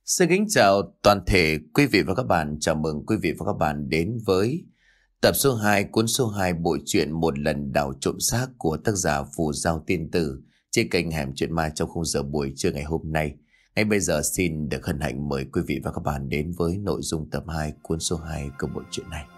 Xin kính chào toàn thể quý vị và các bạn. Chào mừng quý vị và các bạn đến với tập số 2 cuốn số 2 bộ truyện Một lần đào trộm xác của tác giả Phù Giao Tiên Tử trên kênh Hẻm Chuyện Ma trong khung giờ buổi trưa ngày hôm nay. Ngay bây giờ xin được hân hạnh mời quý vị và các bạn đến với nội dung tập 2 cuốn số 2 của bộ truyện này.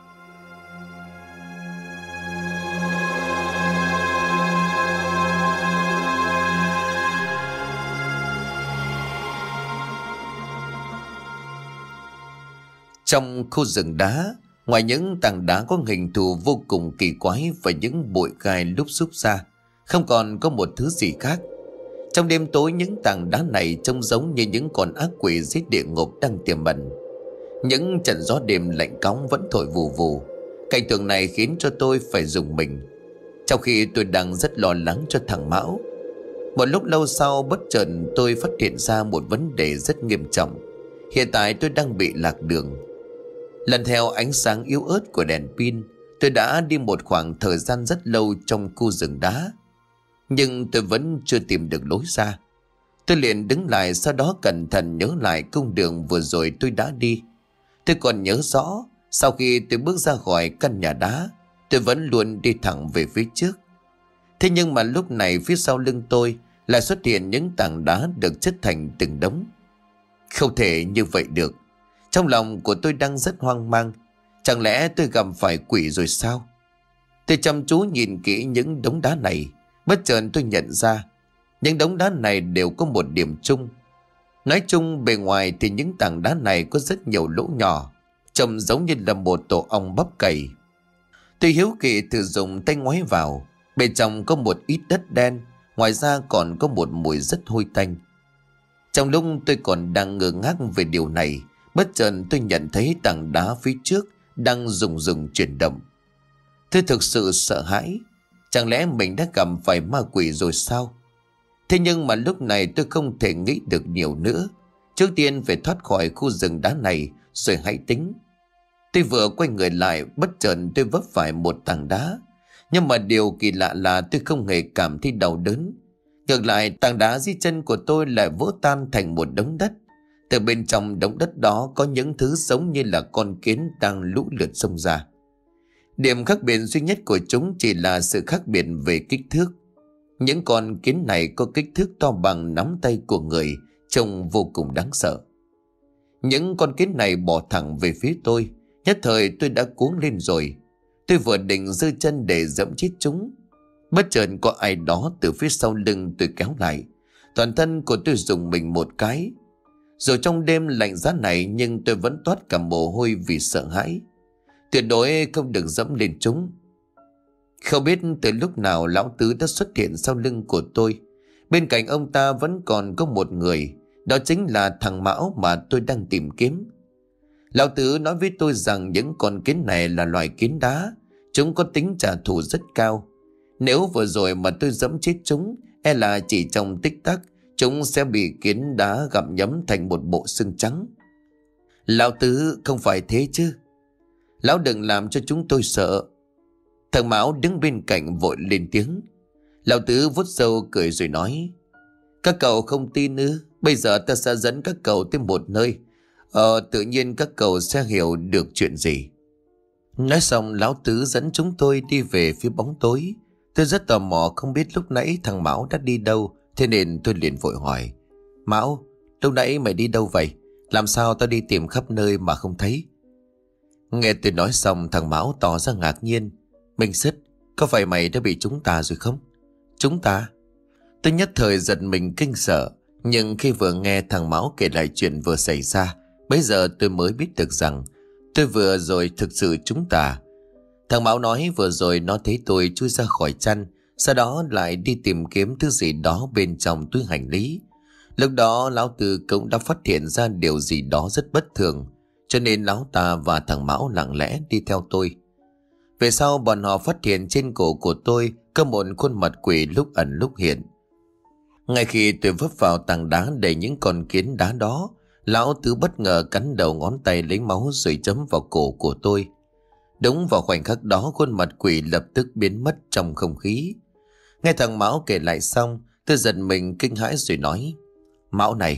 Trong khu rừng đá, ngoài những tảng đá có hình thù vô cùng kỳ quái và những bụi gai lúc xúc ra, không còn có một thứ gì khác. Trong đêm tối, những tảng đá này trông giống như những con ác quỷ dưới địa ngục đang tiềm ẩn. Những trận gió đêm lạnh cóng vẫn thổi vù vù. Cảnh tượng này khiến cho tôi phải rùng mình, trong khi tôi đang rất lo lắng cho thằng Mão. Một lúc lâu sau, bất chợt tôi phát hiện ra một vấn đề rất nghiêm trọng. Hiện tại tôi đang bị lạc đường. Lần theo ánh sáng yếu ớt của đèn pin, tôi đã đi một khoảng thời gian rất lâu trong khu rừng đá, nhưng tôi vẫn chưa tìm được lối ra. Tôi liền đứng lại, sau đó cẩn thận nhớ lại cung đường vừa rồi tôi đã đi. Tôi còn nhớ rõ, sau khi tôi bước ra khỏi căn nhà đá, tôi vẫn luôn đi thẳng về phía trước. Thế nhưng mà lúc này phía sau lưng tôi lại xuất hiện những tảng đá được chất thành từng đống. Không thể như vậy được. Trong lòng của tôi đang rất hoang mang. Chẳng lẽ tôi gặp phải quỷ rồi sao? Tôi chăm chú nhìn kỹ những đống đá này. Bất chợt tôi nhận ra những đống đá này đều có một điểm chung. Nói chung bề ngoài thì những tảng đá này có rất nhiều lỗ nhỏ, trông giống như là một tổ ong bắp cày. Tôi hiếu kỳ thử dùng tay ngoáy vào. Bên trong có một ít đất đen, ngoài ra còn có một mùi rất hôi tanh. Trong lúc tôi còn đang ngơ ngác về điều này, bất chợt tôi nhận thấy tảng đá phía trước đang rùng rùng chuyển động. Tôi thực sự sợ hãi. Chẳng lẽ mình đã gặp phải ma quỷ rồi sao? Thế nhưng mà lúc này tôi không thể nghĩ được nhiều nữa. Trước tiên phải thoát khỏi khu rừng đá này rồi hãy tính. Tôi vừa quay người lại, bất chợt tôi vấp phải một tảng đá. Nhưng mà điều kỳ lạ là tôi không hề cảm thấy đau đớn. Ngược lại, tảng đá dưới chân của tôi lại vỡ tan thành một đống đất. Từ bên trong đống đất đó có những thứ giống như là con kiến đang lũ lượt xông ra. Điểm khác biệt duy nhất của chúng chỉ là sự khác biệt về kích thước. Những con kiến này có kích thước to bằng nắm tay của người, trông vô cùng đáng sợ. Những con kiến này bỏ thẳng về phía tôi. Nhất thời tôi đã cuống lên rồi. Tôi vừa định giơ chân để giẫm chết chúng, bất chợt có ai đó từ phía sau lưng tôi kéo lại. Toàn thân của tôi rùng mình một cái. Dù trong đêm lạnh giá này nhưng tôi vẫn toát cả mồ hôi vì sợ hãi. Tuyệt đối không được dẫm lên chúng. Không biết từ lúc nào lão tứ đã xuất hiện sau lưng của tôi. Bên cạnh ông ta vẫn còn có một người. Đó chính là thằng Mão mà tôi đang tìm kiếm. Lão tứ nói với tôi rằng những con kiến này là loài kiến đá. Chúng có tính trả thù rất cao. Nếu vừa rồi mà tôi dẫm chết chúng, e là chỉ trong tích tắc chúng sẽ bị kiến đá gặm nhấm thành một bộ xương trắng. Lão tứ, không phải thế chứ? Lão đừng làm cho chúng tôi sợ. Thằng Mão đứng bên cạnh vội lên tiếng. Lão tứ vuốt râu cười rồi nói: Các cậu không tin ư? Bây giờ ta sẽ dẫn các cậu tới một nơi. Tự nhiên các cậu sẽ hiểu được chuyện gì. Nói xong, lão tứ dẫn chúng tôi đi về phía bóng tối. Tôi rất tò mò không biết lúc nãy thằng Mão đã đi đâu, thế nên tôi liền vội hỏi: Mão, lúc nãy mày đi đâu vậy? Làm sao tao đi tìm khắp nơi mà không thấy? Nghe tôi nói xong, thằng Mão tỏ ra ngạc nhiên. Minh Sứt, có phải mày đã bị chúng ta rồi không? Chúng ta? Tôi nhất thời giật mình kinh sợ. Nhưng khi vừa nghe thằng Mão kể lại chuyện vừa xảy ra, bây giờ tôi mới biết được rằng tôi vừa rồi thực sự chúng ta. Thằng Mão nói vừa rồi nó thấy tôi chui ra khỏi chăn, sau đó lại đi tìm kiếm thứ gì đó bên trong túi hành lý. Lúc đó lão Tư cũng đã phát hiện ra điều gì đó rất bất thường, cho nên lão ta và thằng Mão lặng lẽ đi theo tôi. Về sau bọn họ phát hiện trên cổ của tôi có một khuôn mặt quỷ lúc ẩn lúc hiện. Ngay khi tôi vấp vào tảng đá đầy những con kiến đá đó, lão Tứ bất ngờ cắn đầu ngón tay lấy máu rồi chấm vào cổ của tôi. Đúng vào khoảnh khắc đó, khuôn mặt quỷ lập tức biến mất trong không khí. Nghe thằng Mão kể lại xong, tôi giật mình kinh hãi rồi nói: Mão này,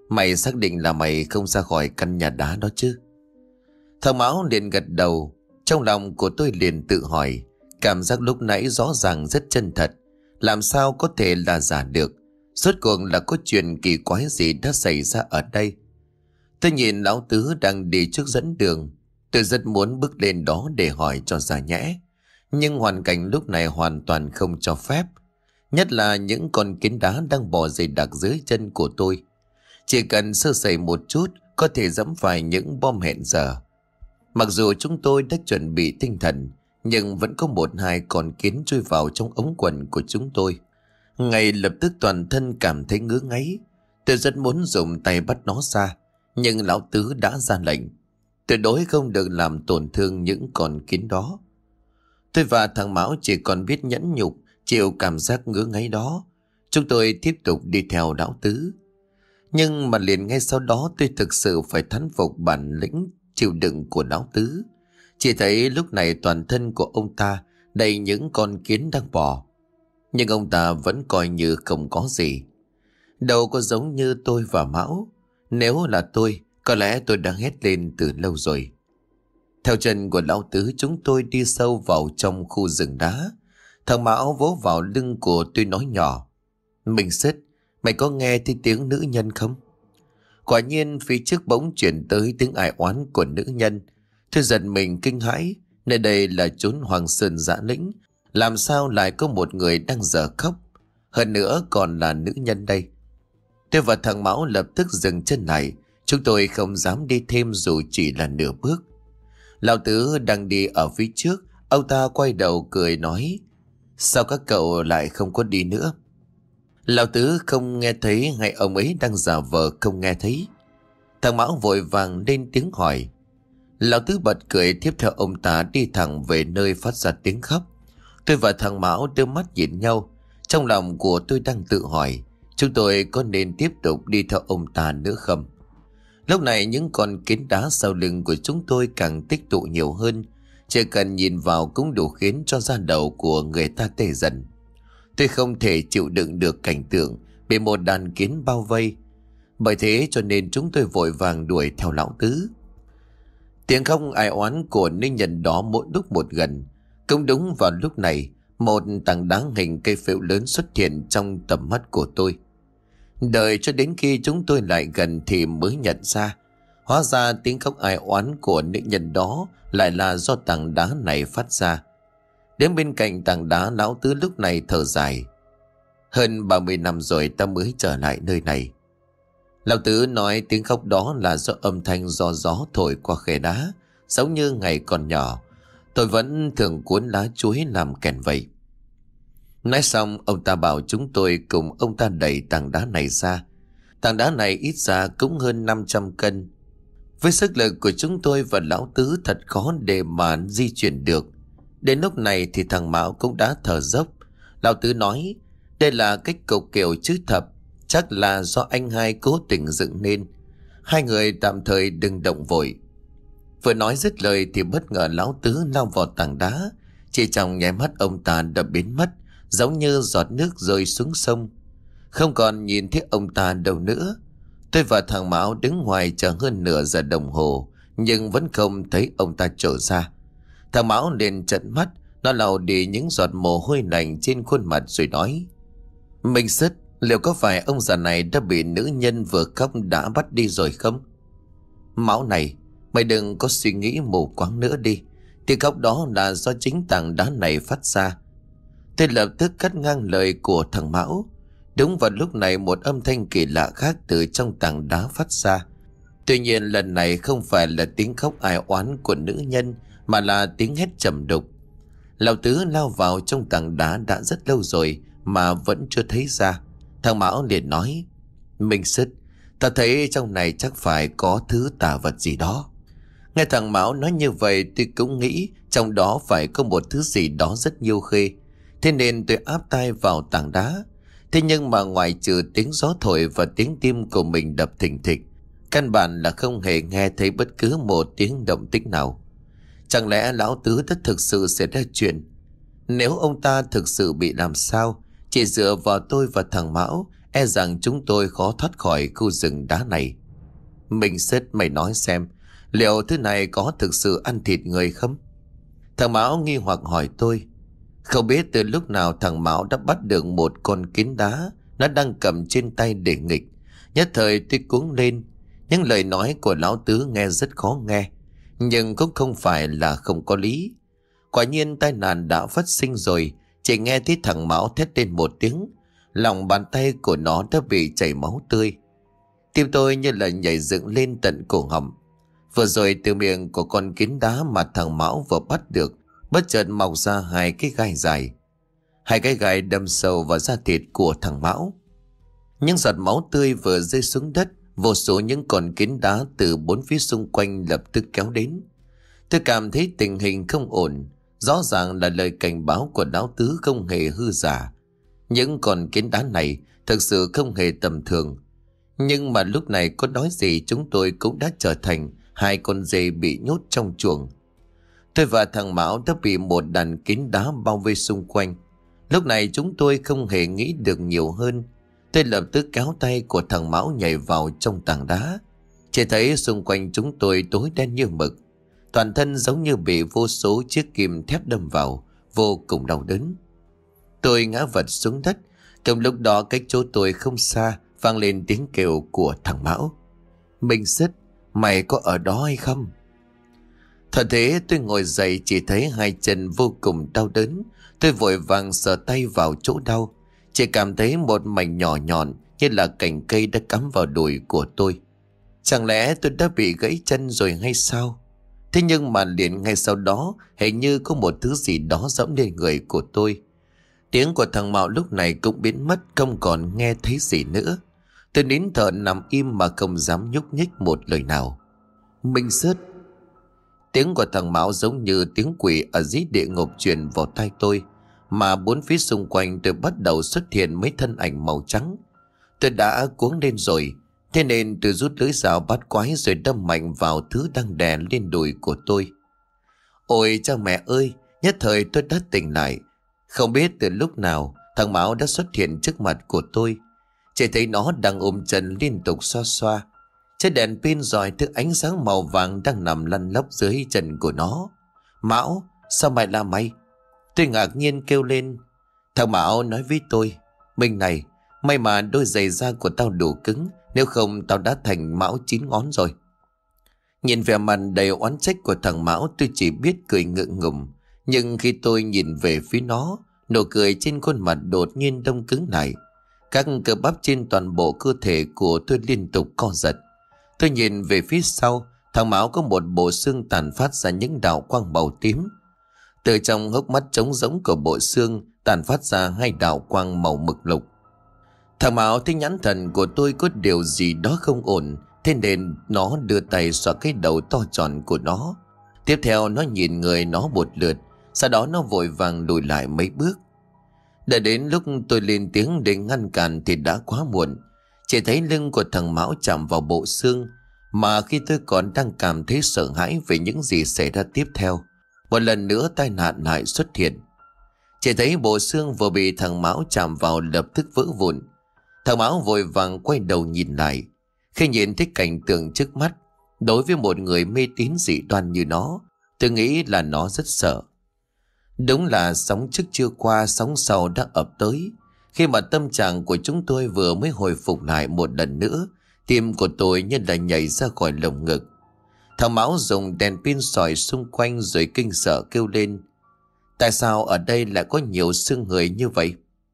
Mày xác định là mày không ra khỏi căn nhà đá đó chứ? Thằng Mão liền gật đầu. Trong lòng của tôi liền tự hỏi, cảm giác lúc nãy rõ ràng rất chân thật, làm sao có thể là giả được? Rốt cuộc là có chuyện kỳ quái gì đã xảy ra ở đây? Tôi nhìn lão Tứ đang đi trước dẫn đường. Tôi rất muốn bước lên đó để hỏi cho ra nhẽ, nhưng hoàn cảnh lúc này hoàn toàn không cho phép. Nhất là những con kiến đá đang bò dày đặc dưới chân của tôi. Chỉ cần sơ sẩy một chút có thể dẫm phải những bom hẹn giờ. Mặc dù chúng tôi đã chuẩn bị tinh thần, nhưng vẫn có một hai con kiến chui vào trong ống quần của chúng tôi. Ngay lập tức toàn thân cảm thấy ngứa ngáy. Tôi rất muốn dùng tay bắt nó ra, nhưng lão Tứ đã ra lệnh tuyệt đối không được làm tổn thương những con kiến đó. Tôi và thằng Mão chỉ còn biết nhẫn nhục chịu cảm giác ngứa ngáy đó. Chúng tôi tiếp tục đi theo lão Tứ. Nhưng mà liền ngay sau đó tôi thực sự phải thán phục bản lĩnh chịu đựng của lão Tứ. Chỉ thấy lúc này toàn thân của ông ta đầy những con kiến đang bò, nhưng ông ta vẫn coi như không có gì. Đâu có giống như tôi và Mão. Nếu là tôi, có lẽ tôi đã hét lên từ lâu rồi. Theo chân của lão Tứ, chúng tôi đi sâu vào trong khu rừng đá. Thằng Mão vỗ vào lưng của tôi nói nhỏ, Minh Sứt, mày có nghe thấy tiếng nữ nhân không? Quả nhiên phía trước bỗng chuyển tới tiếng ai oán của nữ nhân. Tôi giật mình kinh hãi, nơi đây là chốn Hoàng Sơn Dã Lĩnh, làm sao lại có một người đang dở khóc, hơn nữa còn là nữ nhân đây. Tôi và thằng Mão lập tức dừng chân lại. Chúng tôi không dám đi thêm dù chỉ là nửa bước. Lão Tứ đang đi ở phía trước. Ông ta quay đầu cười nói, sao các cậu lại không có đi nữa? Lão Tứ không nghe thấy hay ông ấy đang giả vờ không nghe thấy? Thằng Mão vội vàng lên tiếng hỏi. Lão Tứ bật cười, tiếp theo ông ta đi thẳng về nơi phát ra tiếng khóc. Tôi và thằng Mão đưa mắt nhìn nhau. Trong lòng của tôi đang tự hỏi, chúng tôi có nên tiếp tục đi theo ông ta nữa không? Lúc này những con kiến đá sau lưng của chúng tôi càng tích tụ nhiều hơn. Chỉ cần nhìn vào cũng đủ khiến cho da đầu của người ta tê dần. Tôi không thể chịu đựng được cảnh tượng bị một đàn kiến bao vây. Bởi thế cho nên chúng tôi vội vàng đuổi theo lão Tứ. Tiếng khóc ai oán của nữ nhân đó mỗi lúc một gần. Cũng đúng vào lúc này, một tảng đá hình cây phễu lớn xuất hiện trong tầm mắt của tôi. Đợi cho đến khi chúng tôi lại gần thì mới nhận ra, hóa ra tiếng khóc ai oán của nữ nhân đó lại là do tảng đá này phát ra. Đến bên cạnh tảng đá, lão Tứ lúc này thở dài. Hơn 30 năm rồi ta mới trở lại nơi này. Lão Tứ nói tiếng khóc đó là do âm thanh do gió thổi qua khe đá, giống như ngày còn nhỏ tôi vẫn thường cuốn lá chuối làm kèn vậy. Nói xong, ông ta bảo chúng tôi cùng ông ta đẩy tảng đá này ra. Tảng đá này ít ra cũng hơn 500 cân. Với sức lực của chúng tôi và lão Tứ thật khó để mà di chuyển được. Đến lúc này thì thằng Mão cũng đã thở dốc. Lão Tứ nói, đây là cách cầu kiểu chữ thập, chắc là do anh hai cố tình dựng nên. Hai người tạm thời đừng động vội. Vừa nói dứt lời thì bất ngờ lão Tứ lao vào tảng đá. Chỉ trong nháy mắt ông ta đã biến mất, giống như giọt nước rơi xuống sông. Không còn nhìn thấy ông ta đâu nữa. Tôi và thằng Mão đứng ngoài chờ hơn nửa giờ đồng hồ, nhưng vẫn không thấy ông ta trở ra. Thằng Mão liền trợn mắt, nó lau đi những giọt mồ hôi lạnh trên khuôn mặt rồi nói, Minh Sứt, liệu có phải ông già này đã bị nữ nhân vừa khóc đã bắt đi rồi không? Mão này, mày đừng có suy nghĩ mù quáng nữa đi. Thì khóc đó là do chính tảng đá này phát ra. Tôi lập tức cắt ngang lời của thằng Mão. Đúng vào lúc này một âm thanh kỳ lạ khác từ trong tảng đá phát ra. Tuy nhiên lần này không phải là tiếng khóc ai oán của nữ nhân, mà là tiếng hét trầm đục. Lão Tứ lao vào trong tảng đá đã rất lâu rồi mà vẫn chưa thấy ra. Thằng Mão liền nói, Minh Sứt, ta thấy trong này chắc phải có thứ tà vật gì đó. Nghe thằng Mão nói như vậy tôi cũng nghĩ trong đó phải có một thứ gì đó rất nhiêu khê. Thế nên tôi áp tai vào tảng đá. Thế nhưng mà ngoài trừ tiếng gió thổi và tiếng tim của mình đập thình thịch, căn bản là không hề nghe thấy bất cứ một tiếng động tĩnh nào. Chẳng lẽ lão Tứ đã thực sự xảy ra chuyện? Nếu ông ta thực sự bị làm sao, chỉ dựa vào tôi và thằng Mão, e rằng chúng tôi khó thoát khỏi khu rừng đá này. Mình Sứt, mày nói xem, liệu thứ này có thực sự ăn thịt người không? Thằng Mão nghi hoặc hỏi tôi. Không biết từ lúc nào thằng Mão đã bắt được một con kiến đá, nó đang cầm trên tay để nghịch. Nhất thời tôi cuống lên. Những lời nói của lão Tứ nghe rất khó nghe, nhưng cũng không phải là không có lý. Quả nhiên tai nạn đã phát sinh rồi. Chỉ nghe thấy thằng Mão thét lên một tiếng, lòng bàn tay của nó đã bị chảy máu tươi. Tim tôi như là nhảy dựng lên tận cổ họng. Vừa rồi từ miệng của con kiến đá mà thằng Mão vừa bắt được, bất chợt mọc ra hai cái gai dài. Hai cái gai đâm sâu vào da thịt của thằng Mão. Những giọt máu tươi vừa rơi xuống đất, vô số những con kiến đá từ bốn phía xung quanh lập tức kéo đến. Tôi cảm thấy tình hình không ổn. Rõ ràng là lời cảnh báo của lão Tứ không hề hư giả. Những con kiến đá này thực sự không hề tầm thường. Nhưng mà lúc này có nói gì chúng tôi cũng đã trở thành hai con dê bị nhốt trong chuồng. Tôi và thằng Mão đã bị một đàn kiến đá bao vây xung quanh. Lúc này chúng tôi không hề nghĩ được nhiều hơn. Tôi lập tức kéo tay của thằng Mão nhảy vào trong tảng đá. Chỉ thấy xung quanh chúng tôi tối đen như mực. Toàn thân giống như bị vô số chiếc kim thép đâm vào, vô cùng đau đớn. Tôi ngã vật xuống đất. Trong lúc đó cách chỗ tôi không xa vang lên tiếng kêu của thằng Mão. Mình Sứt, mày có ở đó hay không? Thật thế tôi ngồi dậy chỉ thấy hai chân vô cùng đau đớn. Tôi vội vàng sờ tay vào chỗ đau. Chỉ cảm thấy một mảnh nhỏ nhọn như là cành cây đã cắm vào đùi của tôi. Chẳng lẽ tôi đã bị gãy chân rồi hay sao? Thế nhưng mà liền ngay sau đó hình như có một thứ gì đó dẫm lên người của tôi. Tiếng của thằng Mạo lúc này cũng biến mất, không còn nghe thấy gì nữa. Tôi nín thở nằm im mà không dám nhúc nhích một lời nào. Minh Sứt. Tiếng của thằng Mão giống như tiếng quỷ ở dưới địa ngục truyền vào tai tôi, mà bốn phía xung quanh tôi bắt đầu xuất hiện mấy thân ảnh màu trắng. Tôi đã cuống lên rồi, thế nên tôi rút lưỡi dao bắt quái rồi đâm mạnh vào thứ đang đè lên đùi của tôi. Ôi cha mẹ ơi, nhất thời tôi đã tỉnh lại. Không biết từ lúc nào thằng Mão đã xuất hiện trước mặt của tôi. Chỉ thấy nó đang ôm chân liên tục xoa xoa. Chiếc đèn pin rọi thứ ánh sáng màu vàng đang nằm lăn lóc dưới chân của nó. Mão, sao mày là mày? Tôi ngạc nhiên kêu lên. Thằng Mão nói với tôi, Minh này, may mà đôi giày da của tao đủ cứng, nếu không tao đã thành Mão 9 ngón rồi. Nhìn vẻ mặt đầy oán trách của thằng Mão, tôi chỉ biết cười ngượng ngùng. Nhưng khi tôi nhìn về phía nó, nụ cười trên khuôn mặt đột nhiên đông cứng lại. Các cơ bắp trên toàn bộ cơ thể của tôi liên tục co giật. Tôi nhìn về phía sau, thằng Mão có một bộ xương tàn phát ra những đạo quang màu tím. Từ trong hốc mắt trống rỗng của bộ xương tàn phát ra hai đạo quang màu mực lục. Thằng Mão thấy nhãn thần của tôi có điều gì đó không ổn, thế nên nó đưa tay xoa cái đầu to tròn của nó. Tiếp theo nó nhìn người nó một lượt, sau đó nó vội vàng lùi lại mấy bước. Đợi đến lúc tôi lên tiếng để ngăn cản thì đã quá muộn. Chỉ thấy lưng của thằng Mão chạm vào bộ xương, mà khi tôi còn đang cảm thấy sợ hãi về những gì xảy ra tiếp theo, một lần nữa tai nạn lại xuất hiện. Chỉ thấy bộ xương vừa bị thằng Mão chạm vào lập tức vỡ vụn. Thằng Mão vội vàng quay đầu nhìn lại. Khi nhìn thấy cảnh tượng trước mắt, đối với một người mê tín dị đoan như nó, tôi nghĩ là nó rất sợ. Đúng là sóng trước chưa qua, sóng sau đã ập tới. Khi mà tâm trạng của chúng tôi vừa mới hồi phục lại một lần nữa, tim của tôi như là nhảy ra khỏi lồng ngực. Thằng Mão dùng đèn pin soi xung quanh rồi kinh sợ kêu lên. Tại sao ở đây lại có nhiều xương người như vậy?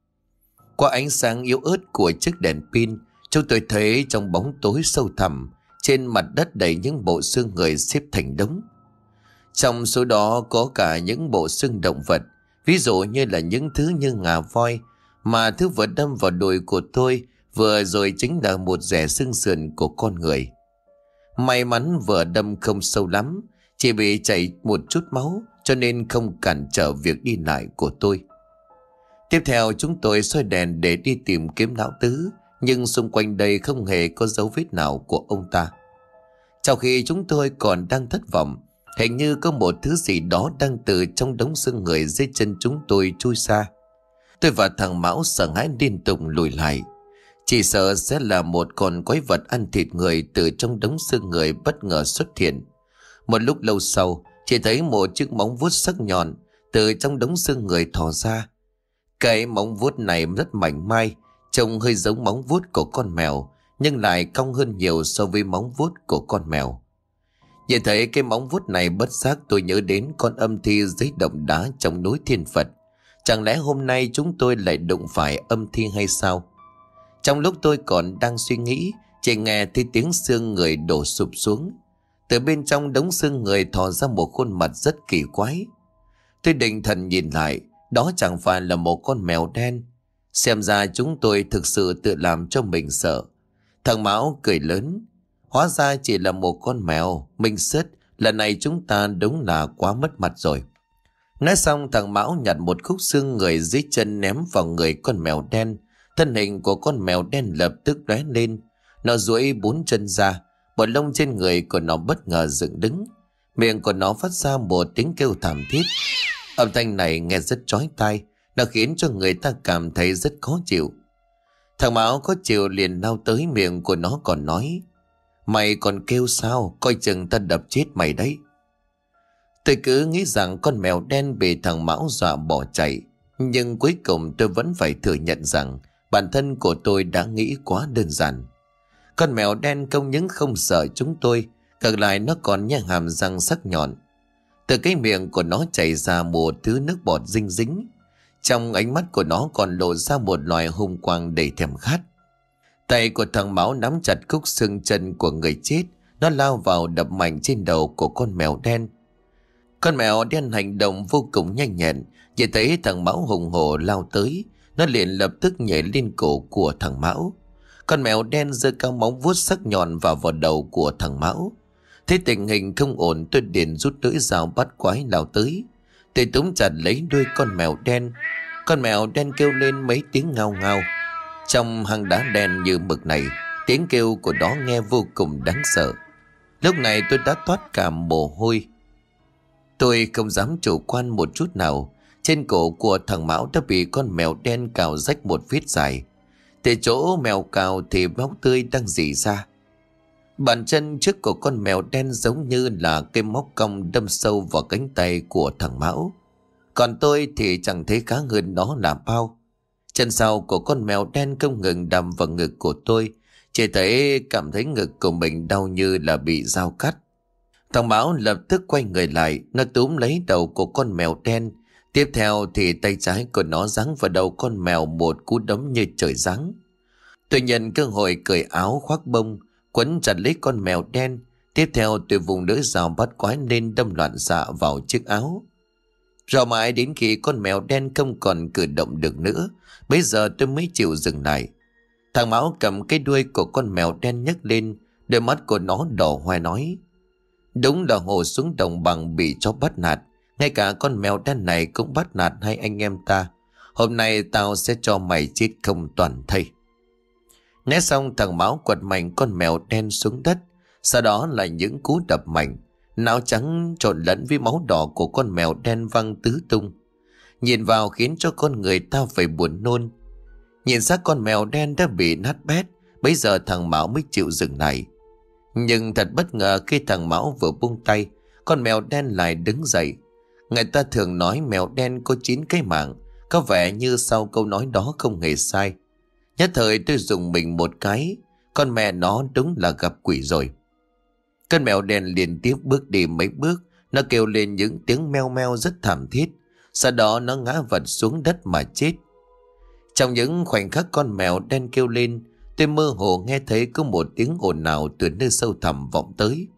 Qua ánh sáng yếu ớt của chiếc đèn pin, chúng tôi thấy trong bóng tối sâu thẳm, trên mặt đất đầy những bộ xương người xếp thành đống. Trong số đó có cả những bộ xương động vật, ví dụ như là những thứ như ngà voi, mà thứ vừa đâm vào đùi của tôi vừa rồi chính là một rẻ xương sườn của con người. May mắn vừa đâm không sâu lắm, chỉ bị chảy một chút máu cho nên không cản trở việc đi lại của tôi. Tiếp theo chúng tôi soi đèn để đi tìm kiếm lão Tứ, nhưng xung quanh đây không hề có dấu vết nào của ông ta. Trong khi chúng tôi còn đang thất vọng, hình như có một thứ gì đó đang từ trong đống xương người dưới chân chúng tôi chui ra. Tôi và thằng Mão sợ hãi liên tục lùi lại. Chỉ sợ sẽ là một con quái vật ăn thịt người từ trong đống xương người bất ngờ xuất hiện. Một lúc lâu sau, chỉ thấy một chiếc móng vuốt sắc nhọn từ trong đống xương người thò ra. Cái móng vuốt này rất mảnh mai, trông hơi giống móng vuốt của con mèo, nhưng lại cong hơn nhiều so với móng vuốt của con mèo. Nhìn thấy cái móng vuốt này, bất giác tôi nhớ đến con âm thi dưới động đá trong núi Thiên Phật. Chẳng lẽ hôm nay chúng tôi lại đụng phải âm thi hay sao? Trong lúc tôi còn đang suy nghĩ, chỉ nghe thấy tiếng xương người đổ sụp xuống. Từ bên trong đống xương người thò ra một khuôn mặt rất kỳ quái. Tôi định thần nhìn lại, đó chẳng phải là một con mèo đen. Xem ra chúng tôi thực sự tự làm cho mình sợ. Thằng Mão cười lớn. Hóa ra chỉ là một con mèo. Minh Sứt, lần này chúng ta đúng là quá mất mặt rồi. Nói xong, thằng Mão nhặt một khúc xương người dưới chân ném vào người con mèo đen. Thân hình của con mèo đen lập tức lóe lên. Nó duỗi 4 chân ra, bộ lông trên người của nó bất ngờ dựng đứng. Miệng của nó phát ra một tiếng kêu thảm thiết. Âm thanh này nghe rất chói tai, nó khiến cho người ta cảm thấy rất khó chịu. Thằng Mão khó chịu liền lao tới, miệng của nó còn nói: "Mày còn kêu sao? Coi chừng ta đập chết mày đấy." Tôi cứ nghĩ rằng con mèo đen bị thằng Mão dọa bỏ chạy, nhưng cuối cùng tôi vẫn phải thừa nhận rằng bản thân của tôi đã nghĩ quá đơn giản. Con mèo đen không những không sợ chúng tôi, ngược lại nó còn nhai hàm răng sắc nhọn. Từ cái miệng của nó chảy ra một thứ nước bọt dinh dính. Trong ánh mắt của nó còn lộ ra một loại hung quang đầy thèm khát. Tay của thằng Mão nắm chặt khúc xương chân của người chết. Nó lao vào đập mạnh trên đầu của con mèo đen. Con mèo đen hành động vô cùng nhanh nhẹn. Chỉ thấy thằng Mão hùng hổ lao tới, nó liền lập tức nhảy lên cổ của thằng Mão. Con mèo đen giơ cao móng vuốt sắc nhọn vào đầu của thằng Mão. Thấy tình hình không ổn, tôi liền rút lưỡi dao bắt quái lao tới. Tôi túm chặt lấy đuôi con mèo đen. Con mèo đen kêu lên mấy tiếng ngao ngao. Trong hang đá đen như mực này, tiếng kêu của nó nghe vô cùng đáng sợ. Lúc này tôi đã toát cả mồ hôi. Tôi không dám chủ quan một chút nào. Trên cổ của thằng Mão đã bị con mèo đen cào rách một vết dài. Từ chỗ mèo cào thì máu tươi đang rỉ ra. Bàn chân trước của con mèo đen giống như là cây móc cong đâm sâu vào cánh tay của thằng Mão. Còn tôi thì chẳng thấy khá hơn nó là bao. Chân sau của con mèo đen không ngừng đâm vào ngực của tôi. Chỉ cảm thấy ngực của mình đau như là bị dao cắt. Thằng Mão lập tức quay người lại. Nó túm lấy đầu của con mèo đen. Tiếp theo thì tay trái của nó giáng vào đầu con mèo một cú đấm như trời giáng. Tôi nhận cơ hội cởi áo khoác bông, quấn chặt lấy con mèo đen. Tiếp theo tôi vùng lưỡi dao bắt quái lên đâm loạn xạ vào chiếc áo. Rồi mãi đến khi con mèo đen không còn cử động được nữa, bây giờ tôi mới chịu dừng lại. Thằng Mão cầm cái đuôi của con mèo đen nhấc lên, đôi mắt của nó đỏ hoe nói: "Đúng là hồ xuống đồng bằng bị chó bắt nạt. Ngay cả con mèo đen này cũng bắt nạt hai anh em ta. Hôm nay tao sẽ cho mày chết không toàn thây." Nói xong thằng Mão quật mạnh con mèo đen xuống đất. Sau đó là những cú đập mạnh. Não trắng trộn lẫn với máu đỏ của con mèo đen văng tứ tung. Nhìn vào khiến cho con người ta phải buồn nôn. Nhìn xác con mèo đen đã bị nát bét, bây giờ thằng Mão mới chịu dừng lại. Nhưng thật bất ngờ khi thằng Mão vừa buông tay, con mèo đen lại đứng dậy. Người ta thường nói mèo đen có 9 cái mạng, có vẻ như sau câu nói đó không hề sai. Nhất thời tôi dùng mình một cái, con mẹ nó đúng là gặp quỷ rồi. Con mèo đen liên tiếp bước đi mấy bước, nó kêu lên những tiếng meo meo rất thảm thiết. Sau đó nó ngã vật xuống đất mà chết. Trong những khoảnh khắc con mèo đen kêu lên, tôi mơ hồ nghe thấy có một tiếng ồn ào từ nơi sâu thẳm vọng tới.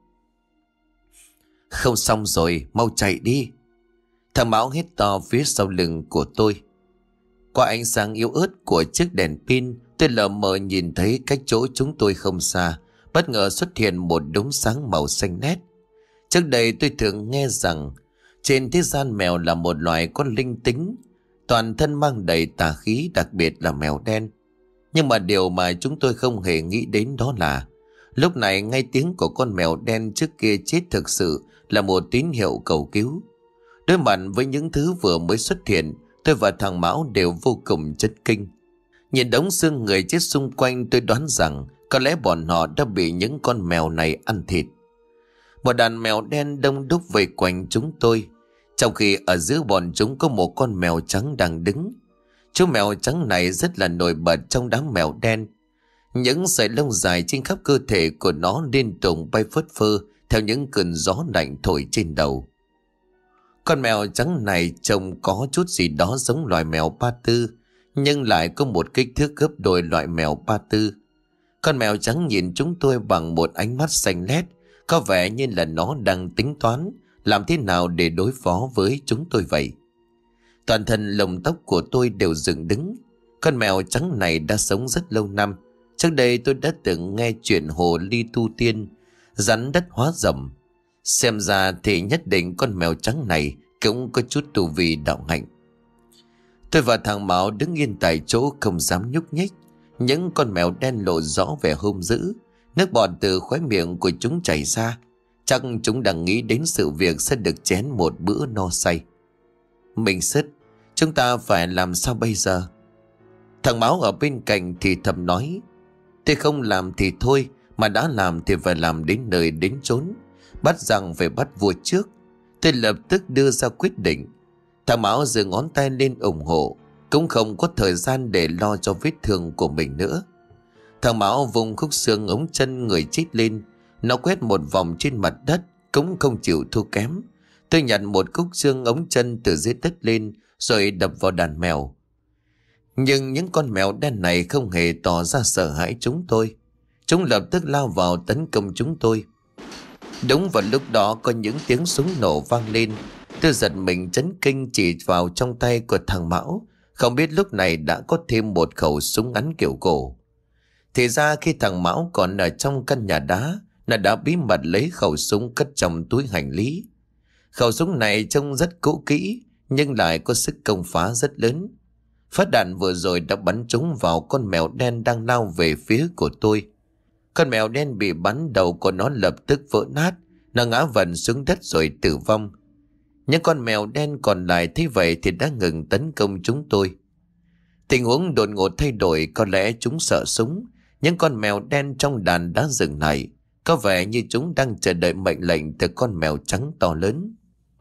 "Không xong rồi, mau chạy đi!" Thằng Mão hét to phía sau lưng của tôi. Qua ánh sáng yếu ớt của chiếc đèn pin, tôi lờ mờ nhìn thấy cách chỗ chúng tôi không xa, bất ngờ xuất hiện một đốm sáng màu xanh lét. Trước đây tôi thường nghe rằng trên thế gian mèo là một loài có linh tính, toàn thân mang đầy tà khí, đặc biệt là mèo đen. Nhưng mà điều mà chúng tôi không hề nghĩ đến đó là lúc này ngay tiếng của con mèo đen trước kia chết thực sự là một tín hiệu cầu cứu. Đối mặt với những thứ vừa mới xuất hiện, tôi và thằng Mão đều vô cùng chấn kinh. Nhìn đống xương người chết xung quanh, tôi đoán rằng có lẽ bọn họ đã bị những con mèo này ăn thịt. Một đàn mèo đen đông đúc vây quanh chúng tôi, trong khi ở giữa bọn chúng có một con mèo trắng đang đứng. Chú mèo trắng này rất là nổi bật trong đám mèo đen. Những sợi lông dài trên khắp cơ thể của nó liên tục bay phất phơ theo những cơn gió lạnh thổi trên đầu. Con mèo trắng này trông có chút gì đó giống loài mèo Ba Tư, nhưng lại có một kích thước gấp đôi loại mèo Ba Tư. Con mèo trắng nhìn chúng tôi bằng một ánh mắt xanh lét, có vẻ như là nó đang tính toán làm thế nào để đối phó với chúng tôi vậy. Toàn thân lông tóc của tôi đều dựng đứng. Con mèo trắng này đã sống rất lâu năm. Trước đây tôi đã từng nghe chuyện hồ ly tu tiên, rắn đất hóa rồng. Xem ra thì nhất định con mèo trắng này cũng có chút tu vi đạo hạnh. Tôi và thằng Mão đứng yên tại chỗ không dám nhúc nhích. Những con mèo đen lộ rõ vẻ hung dữ. Nước bọt từ khóe miệng của chúng chảy ra. Chắc chúng đang nghĩ đến sự việc sẽ được chén một bữa no say. Mình sứt, chúng ta phải làm sao bây giờ? Thằng Mão ở bên cạnh thì thầm nói, tôi không làm thì thôi, mà đã làm thì phải làm đến nơi đến chốn. Bắt rằng phải bắt vua trước. Tôi lập tức đưa ra quyết định. Thằng Mão giơ ngón tay lên ủng hộ, cũng không có thời gian để lo cho vết thương của mình nữa. Thằng Mão vùng khúc xương ống chân người chết lên. Nó quét một vòng trên mặt đất, cũng không chịu thua kém. Tôi nhặt một khúc xương ống chân từ dưới đất lên, rồi đập vào đàn mèo. Nhưng những con mèo đen này không hề tỏ ra sợ hãi chúng tôi. Chúng lập tức lao vào tấn công chúng tôi. Đúng vào lúc đó có những tiếng súng nổ vang lên. Tôi giật mình chấn kinh chỉ vào trong tay của thằng Mão. Không biết lúc này đã có thêm một khẩu súng ngắn kiểu cổ. Thì ra khi thằng Mão còn ở trong căn nhà đá, nó đã bí mật lấy khẩu súng cất trong túi hành lý. Khẩu súng này trông rất cũ kỹ, nhưng lại có sức công phá rất lớn. Phát đạn vừa rồi đã bắn trúng vào con mèo đen đang lao về phía của tôi. Con mèo đen bị bắn, đầu của nó lập tức vỡ nát. Nó ngã vần xuống đất rồi tử vong. Những con mèo đen còn lại thấy vậy thì đã ngừng tấn công chúng tôi. Tình huống đột ngột thay đổi, có lẽ chúng sợ súng. Những con mèo đen trong đàn đã dừng lại. Có vẻ như chúng đang chờ đợi mệnh lệnh từ con mèo trắng to lớn.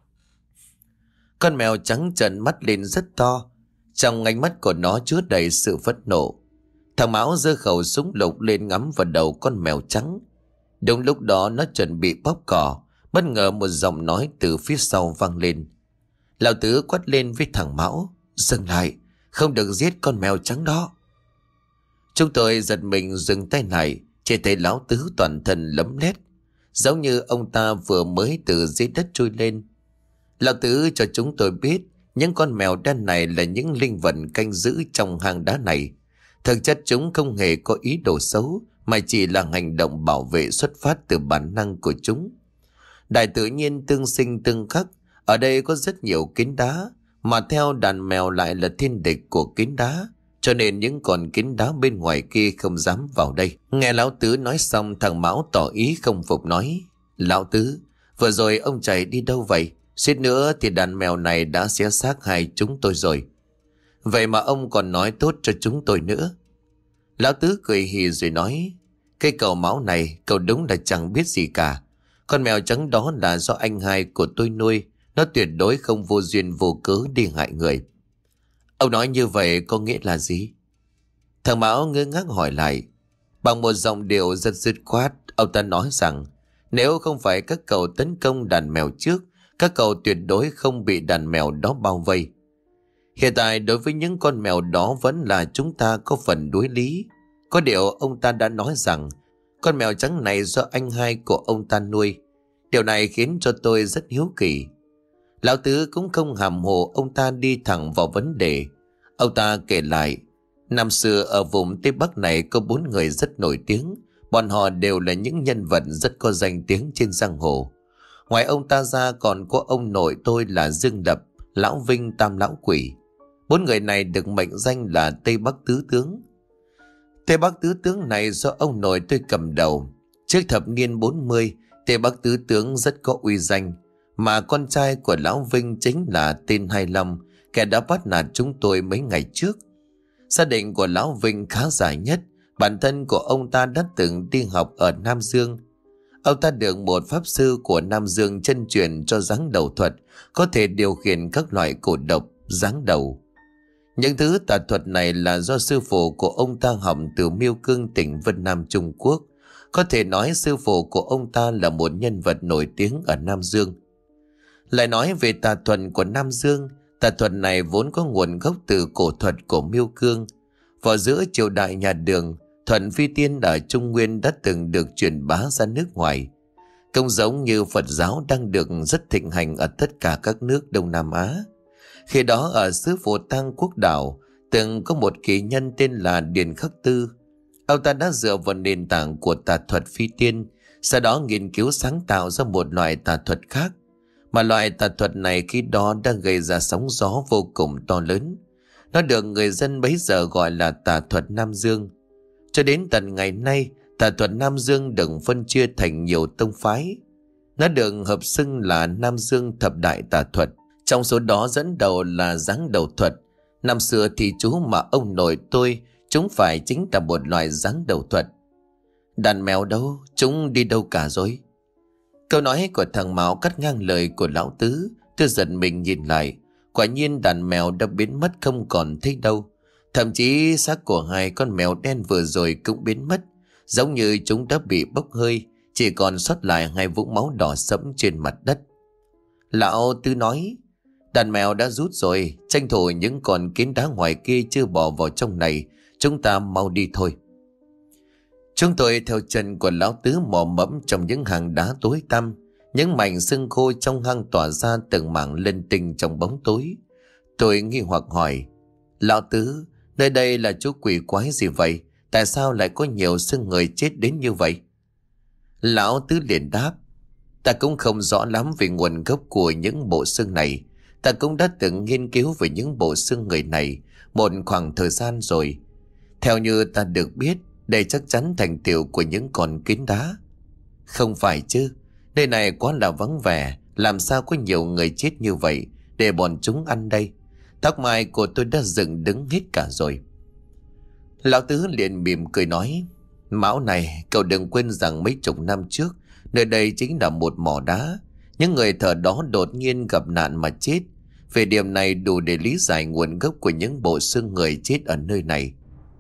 Con mèo trắng trợn mắt lên rất to. Trong ánh mắt của nó chứa đầy sự phẫn nộ. Thằng Mão giơ khẩu súng lục lên ngắm vào đầu con mèo trắng. Đúng lúc đó nó chuẩn bị bóp cò, bất ngờ một giọng nói từ phía sau vang lên. Lão Tứ quát lên với thằng Mão, dừng lại, không được giết con mèo trắng đó. Chúng tôi giật mình dừng tay lại, chỉ thấy Lão Tứ toàn thân lấm lét, giống như ông ta vừa mới từ dưới đất trôi lên. Lão Tứ cho chúng tôi biết những con mèo đen này là những linh vật canh giữ trong hang đá này. Thực chất chúng không hề có ý đồ xấu, mà chỉ là hành động bảo vệ xuất phát từ bản năng của chúng. Đại tự nhiên tương sinh tương khắc, ở đây có rất nhiều kiến đá, mà theo đàn mèo lại là thiên địch của kiến đá, cho nên những con kiến đá bên ngoài kia không dám vào đây. Nghe Lão Tứ nói xong, thằng Mão tỏ ý không phục nói, Lão Tứ, vừa rồi ông chạy đi đâu vậy? Suýt nữa thì đàn mèo này đã xé xác hai chúng tôi rồi. Vậy mà ông còn nói tốt cho chúng tôi nữa. Lão Tứ cười hì rồi nói, cái cậu Mão này, cậu đúng là chẳng biết gì cả. Con mèo trắng đó là do anh hai của tôi nuôi. Nó tuyệt đối không vô duyên vô cớ đi hại người. Ông nói như vậy có nghĩa là gì? Thằng Mão ngơ ngác hỏi lại. Bằng một giọng điệu rất dứt khoát, ông ta nói rằng nếu không phải các cậu tấn công đàn mèo trước, các cậu tuyệt đối không bị đàn mèo đó bao vây. Hiện tại đối với những con mèo đó vẫn là chúng ta có phần đuối lý. Có điều ông ta đã nói rằng con mèo trắng này do anh hai của ông ta nuôi. Điều này khiến cho tôi rất hiếu kỳ. Lão Tứ cũng không hàm hồ, ông ta đi thẳng vào vấn đề. Ông ta kể lại, năm xưa ở vùng Tây Bắc này có 4 người rất nổi tiếng. Bọn họ đều là những nhân vật rất có danh tiếng trên giang hồ. Ngoài ông ta ra còn có ông nội tôi là Dương Đập, Lão Vinh, Tam Lão Quỷ. 4 người này được mệnh danh là Tây Bắc Tứ Tướng. Tây Bắc Tứ Tướng này do ông nội tôi cầm đầu. Trước thập niên 40, Tây Bắc Tứ Tướng rất có uy danh, mà con trai của Lão Vinh chính là tên Hai Long, kẻ đã bắt nạt chúng tôi mấy ngày trước. Gia đình của Lão Vinh khá giả nhất. Bản thân của ông ta đã từng đi học ở Nam Dương. Ông ta được một pháp sư của Nam Dương chân truyền cho giáng đầu thuật, có thể điều khiển các loại cổ độc giáng đầu. Những thứ tà thuật này là do sư phụ của ông ta học từ Miêu Cương, tỉnh Vân Nam, Trung Quốc. Có thể nói sư phụ của ông ta là một nhân vật nổi tiếng ở Nam Dương. Lại nói về tà thuật của Nam Dương, tà thuật này vốn có nguồn gốc từ cổ thuật của Miêu Cương. Vào giữa triều đại nhà Đường, thuật phi tiên ở Trung Nguyên đã từng được truyền bá ra nước ngoài. Cũng giống như Phật giáo đang được rất thịnh hành ở tất cả các nước Đông Nam Á. Khi đó ở xứ Phổ Tang Quốc Đảo, từng có một kỳ nhân tên là Điền Khắc Tư. Ông ta đã dựa vào nền tảng của tà thuật phi tiên, sau đó nghiên cứu sáng tạo ra một loại tà thuật khác. Mà loại tà thuật này khi đó đã gây ra sóng gió vô cùng to lớn. Nó được người dân bấy giờ gọi là tà thuật Nam Dương. Cho đến tận ngày nay, tà thuật Nam Dương được phân chia thành nhiều tông phái. Nó được hợp xưng là Nam Dương thập đại tà thuật. Trong số đó dẫn đầu là giáng đầu thuật. Năm xưa thì chú mà ông nội tôi chúng phải chính là một loại giáng đầu thuật. Đàn mèo đâu, chúng đi đâu cả rồi? Câu nói của thằng Mão cắt ngang lời của lão Tứ. Tôi giật mình nhìn lại. Quả nhiên đàn mèo đã biến mất không còn thấy đâu. Thậm chí xác của hai con mèo đen vừa rồi cũng biến mất, giống như chúng đã bị bốc hơi, chỉ còn sót lại hai vũng máu đỏ sẫm trên mặt đất. Lão Tứ nói, đàn mèo đã rút rồi, tranh thủ những con kiến đá ngoài kia chưa bỏ vào trong này, chúng ta mau đi thôi. Chúng tôi theo chân của lão Tứ mò mẫm trong những hang đá tối tăm. Những mảnh xương khô trong hang tỏa ra từng mảng linh tinh trong bóng tối. Tôi nghi hoặc hỏi, lão Tứ, nơi đây là chỗ quỷ quái gì vậy? Tại sao lại có nhiều xương người chết đến như vậy? Lão Tứ liền đáp, ta cũng không rõ lắm về nguồn gốc của những bộ xương này. Ta cũng đã từng nghiên cứu về những bộ xương người này một khoảng thời gian rồi. Theo như ta được biết, đây chắc chắn thành tựu của những con kiến đá. Không phải chứ, nơi này quá là vắng vẻ, làm sao có nhiều người chết như vậy để bọn chúng ăn đây? Tóc mai của tôi đã dựng đứng hết cả rồi. Lão Tứ liền mỉm cười nói, Mão này, cậu đừng quên rằng mấy chục năm trước, nơi đây chính là một mỏ đá. Những người thợ đó đột nhiên gặp nạn mà chết. Về điểm này đủ để lý giải nguồn gốc của những bộ xương người chết ở nơi này.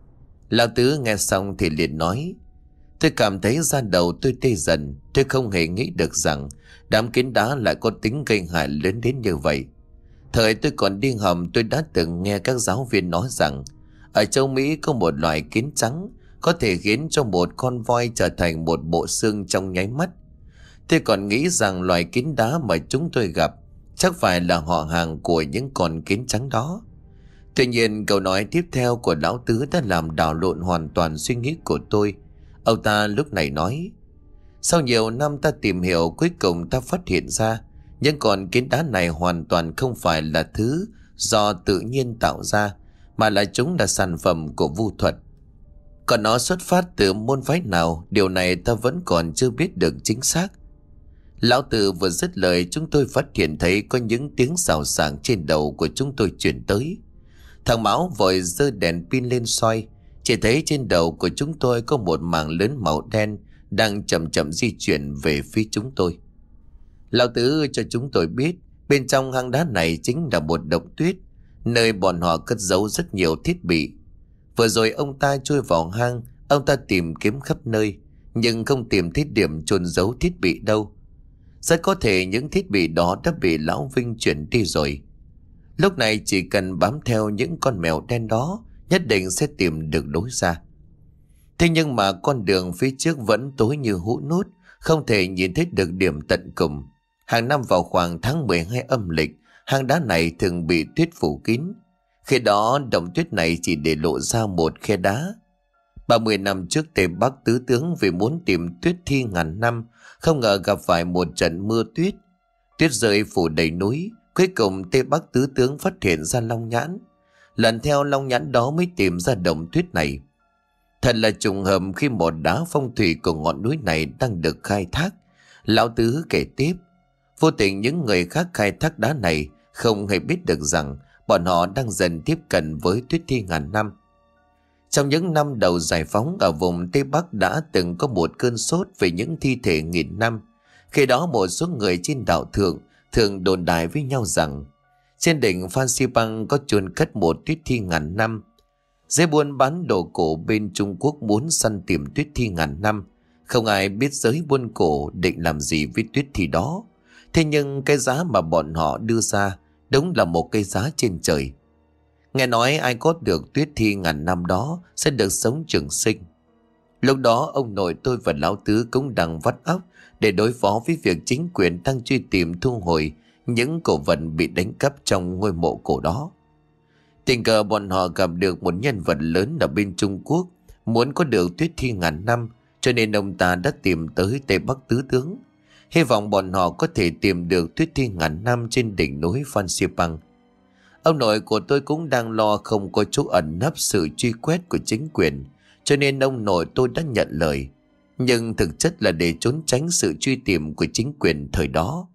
Lão Tứ nghe xong thì liền nói, tôi cảm thấy da đầu tôi tê dần. Tôi không hề nghĩ được rằng đám kiến đá lại có tính gây hại lớn đến như vậy. Thời tôi còn đi học, tôi đã từng nghe các giáo viên nói rằng ở châu Mỹ có một loại kiến trắng có thể khiến cho một con voi trở thành một bộ xương trong nháy mắt. Tôi còn nghĩ rằng loài kiến đá mà chúng tôi gặp chắc phải là họ hàng của những con kiến trắng đó. Tuy nhiên câu nói tiếp theo của lão Tứ đã làm đảo lộn hoàn toàn suy nghĩ của tôi. Ông ta lúc này nói, sau nhiều năm ta tìm hiểu, cuối cùng ta phát hiện ra những con kiến đá này hoàn toàn không phải là thứ do tự nhiên tạo ra, mà là chúng là sản phẩm của vu thuật. Còn nó xuất phát từ môn phái nào, điều này ta vẫn còn chưa biết được chính xác. Lão Tử vừa dứt lời, chúng tôi phát hiện thấy có những tiếng xào xạc trên đầu của chúng tôi chuyển tới. Thằng Mão vội giơ đèn pin lên soi, chỉ thấy trên đầu của chúng tôi có một mảng lớn màu đen đang chậm chậm di chuyển về phía chúng tôi. Lão Tứ cho chúng tôi biết bên trong hang đá này chính là một động tuyết, nơi bọn họ cất giấu rất nhiều thiết bị. Vừa rồi ông ta chui vào hang, ông ta tìm kiếm khắp nơi nhưng không tìm thấy điểm chôn giấu thiết bị đâu. Rất có thể những thiết bị đó đã bị lão Vinh chuyển đi rồi. Lúc này chỉ cần bám theo những con mèo đen đó, nhất định sẽ tìm được lối ra. Thế nhưng mà con đường phía trước vẫn tối như hũ nút, không thể nhìn thấy được điểm tận cùng. Hàng năm vào khoảng tháng 12 âm lịch, hang đá này thường bị tuyết phủ kín. Khi đó động tuyết này chỉ để lộ ra một khe đá. 30 năm trước, Tề Bắc tứ tướng vì muốn tìm tuyết thi ngàn năm, không ngờ gặp phải một trận mưa tuyết. Tuyết rơi phủ đầy núi. Cuối cùng Tề Bắc tứ tướng phát hiện ra long nhãn. Lần theo long nhãn đó mới tìm ra động tuyết này. Thật là trùng hợp khi một đá phong thủy của ngọn núi này đang được khai thác. Lão Tứ kể tiếp, vô tình những người khác khai thác đá này không hề biết được rằng bọn họ đang dần tiếp cận với tuyết thi ngàn năm. Trong những năm đầu giải phóng, ở vùng Tây Bắc đã từng có một cơn sốt về những thi thể nghìn năm. Khi đó một số người trên đảo thượng thường đồn đại với nhau rằng trên đỉnh Phan Xipang có chôn cất một tuyết thi ngàn năm. Giới buôn bán đồ cổ bên Trung Quốc muốn săn tìm tuyết thi ngàn năm. Không ai biết giới buôn cổ định làm gì với tuyết thi đó. Thế nhưng cái giá mà bọn họ đưa ra đúng là một cái giá trên trời. Nghe nói ai có được tuyết thi ngàn năm đó sẽ được sống trường sinh. Lúc đó ông nội tôi và lão tứ cũng đang vắt óc để đối phó với việc chính quyền đang truy tìm thu hồi những cổ vật bị đánh cắp trong ngôi mộ cổ đó. Tình cờ bọn họ gặp được một nhân vật lớn ở bên Trung Quốc muốn có được tuyết thi ngàn năm, cho nên ông ta đã tìm tới Tây Bắc Tứ Tướng, hy vọng bọn họ có thể tìm được tuyết thi ngàn năm trên đỉnh núi Phan Xipang. Ông nội của tôi cũng đang lo không có chỗ ẩn nấp sự truy quét của chính quyền, cho nên ông nội tôi đã nhận lời, nhưng thực chất là để trốn tránh sự truy tìm của chính quyền thời đó.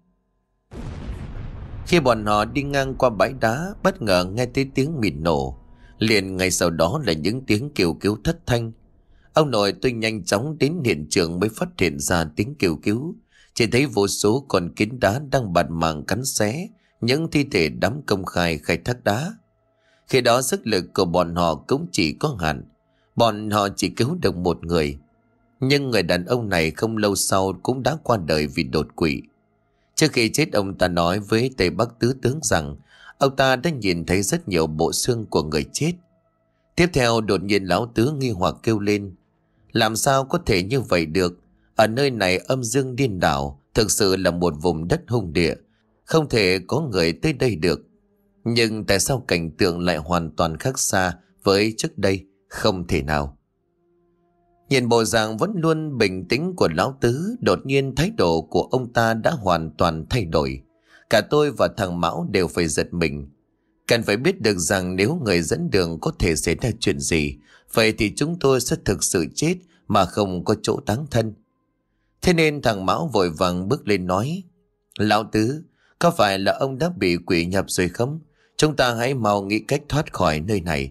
Khi bọn họ đi ngang qua bãi đá, bất ngờ nghe thấy tiếng mìn nổ, liền ngay sau đó là những tiếng kêu cứu thất thanh. Ông nội tôi nhanh chóng đến hiện trường mới phát hiện ra tiếng kêu cứu. Chỉ thấy vô số con kiến đá đang bạt mạng cắn xé những thi thể đám công khai khai thác đá. Khi đó sức lực của bọn họ cũng chỉ có hạn, bọn họ chỉ cứu được một người. Nhưng người đàn ông này không lâu sau cũng đã qua đời vì đột quỵ. Trước khi chết, ông ta nói với Tây Bắc Tứ Tướng rằng ông ta đã nhìn thấy rất nhiều bộ xương của người chết. Tiếp theo đột nhiên lão tứ nghi hoặc kêu lên: làm sao có thể như vậy được? Ở nơi này âm dương điên đảo, thực sự là một vùng đất hung địa, không thể có người tới đây được. Nhưng tại sao cảnh tượng lại hoàn toàn khác xa với trước đây? Không thể nào. Nhìn bộ dạng vẫn luôn bình tĩnh của lão tứ, đột nhiên thái độ của ông ta đã hoàn toàn thay đổi. Cả tôi và thằng Mão đều phải giật mình. Cần phải biết được rằng nếu người dẫn đường có thể xảy ra chuyện gì, vậy thì chúng tôi sẽ thực sự chết mà không có chỗ táng thân. Thế nên thằng Mão vội vàng bước lên nói: lão tứ, có phải là ông đã bị quỷ nhập rồi không? Chúng ta hãy mau nghĩ cách thoát khỏi nơi này.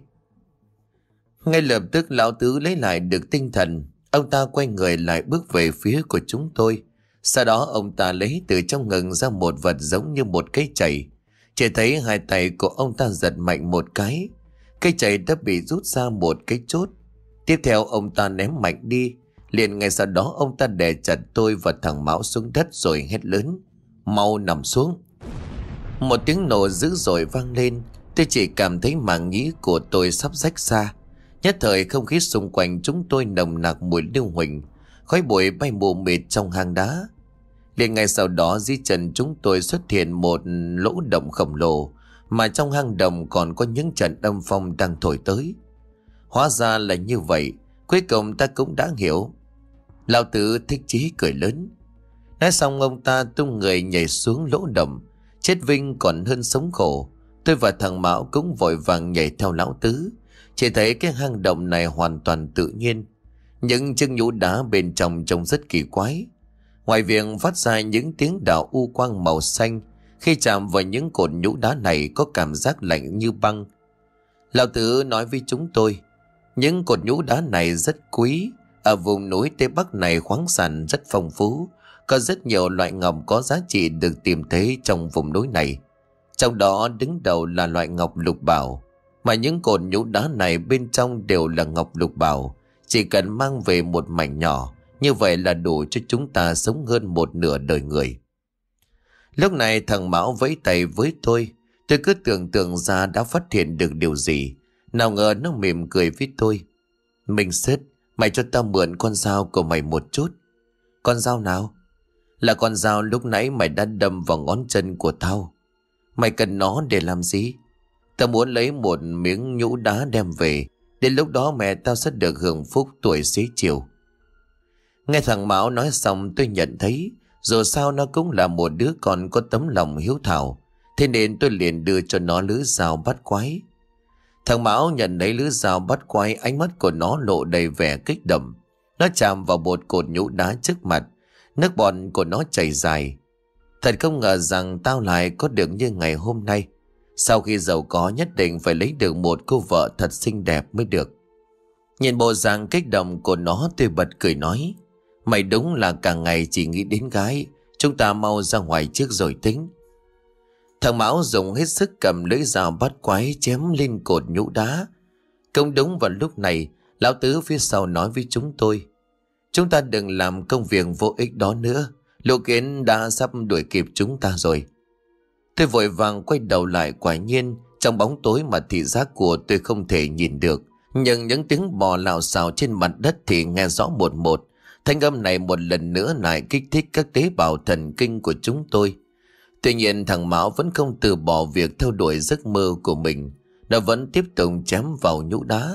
Ngay lập tức lão tứ lấy lại được tinh thần. Ông ta quay người lại bước về phía của chúng tôi. Sau đó ông ta lấy từ trong ngực ra một vật giống như một cây chày. Chỉ thấy hai tay của ông ta giật mạnh một cái, cây chày đã bị rút ra một cái chốt. Tiếp theo ông ta ném mạnh đi. Liền ngay sau đó ông ta đè chặt tôi và thằng Mão xuống đất rồi hét lớn: mau nằm xuống. Một tiếng nổ dữ dội vang lên. Tôi chỉ cảm thấy màng nhĩ của tôi sắp rách ra. Nhất thời không khí xung quanh chúng tôi nồng nặc mùi lưu huỳnh, khói bụi bay mù mịt trong hang đá. Liền ngay sau đó dưới chân chúng tôi xuất hiện một lỗ động khổng lồ, mà trong hang động còn có những trận âm phong đang thổi tới. Hóa ra là như vậy, cuối cùng ta cũng đã hiểu. Lão Tử thích chí cười lớn. Nói xong ông ta tung người nhảy xuống lỗ động. Chết vinh còn hơn sống khổ. Tôi và thằng Mão cũng vội vàng nhảy theo lão Tứ. Chỉ thấy cái hang động này hoàn toàn tự nhiên. Những chân nhũ đá bên trong trông rất kỳ quái. Ngoài việc phát ra những tiếng đảo u quang màu xanh, khi chạm vào những cột nhũ đá này có cảm giác lạnh như băng. Lão Tứ nói với chúng tôi: những cột nhũ đá này rất quý. Ở vùng núi Tây Bắc này khoáng sản rất phong phú, có rất nhiều loại ngọc có giá trị được tìm thấy trong vùng núi này. Trong đó đứng đầu là loại ngọc lục bảo, mà những cột nhũ đá này bên trong đều là ngọc lục bảo. Chỉ cần mang về một mảnh nhỏ, như vậy là đủ cho chúng ta sống hơn một nửa đời người. Lúc này thằng Mão vẫy tay với tôi cứ tưởng tượng ra đã phát hiện được điều gì. Nào ngờ nó mỉm cười với tôi: Minh Sứt, mày cho tao mượn con dao của mày một chút. Con dao nào? Là con dao lúc nãy mày đã đâm vào ngón chân của tao. Mày cần nó để làm gì? Tao muốn lấy một miếng nhũ đá đem về. Đến lúc đó mẹ tao sẽ được hưởng phúc tuổi xế chiều. Nghe thằng Mão nói xong, tôi nhận thấy dù sao nó cũng là một đứa con có tấm lòng hiếu thảo. Thế nên tôi liền đưa cho nó lưỡi dao bắt quái. Thằng Mão nhận lấy lưỡi dao bắt quái, ánh mắt của nó lộ đầy vẻ kích động. Nó chạm vào một cột nhũ đá trước mặt, nước bọt của nó chảy dài. Thật không ngờ rằng tao lại có được như ngày hôm nay. Sau khi giàu có nhất định phải lấy được một cô vợ thật xinh đẹp mới được. Nhìn bộ dạng kích động của nó, tôi bật cười nói: Mày đúng là cả ngày chỉ nghĩ đến gái. Chúng ta mau ra ngoài trước rồi tính. Thằng Mão dùng hết sức cầm lưỡi dao bắt quái chém lên cột nhũ đá. Cũng đúng vào lúc này, lão tứ phía sau nói với chúng tôi: Chúng ta đừng làm công việc vô ích đó nữa. Lũ kiến đã sắp đuổi kịp chúng ta rồi. Tôi vội vàng quay đầu lại, quả nhiên trong bóng tối mà thị giác của tôi không thể nhìn được. Nhưng những tiếng bò lào xào trên mặt đất thì nghe rõ một một. Thanh âm này một lần nữa lại kích thích các tế bào thần kinh của chúng tôi. Tuy nhiên thằng Mão vẫn không từ bỏ việc theo đuổi giấc mơ của mình. Nó vẫn tiếp tục chém vào nhũ đá.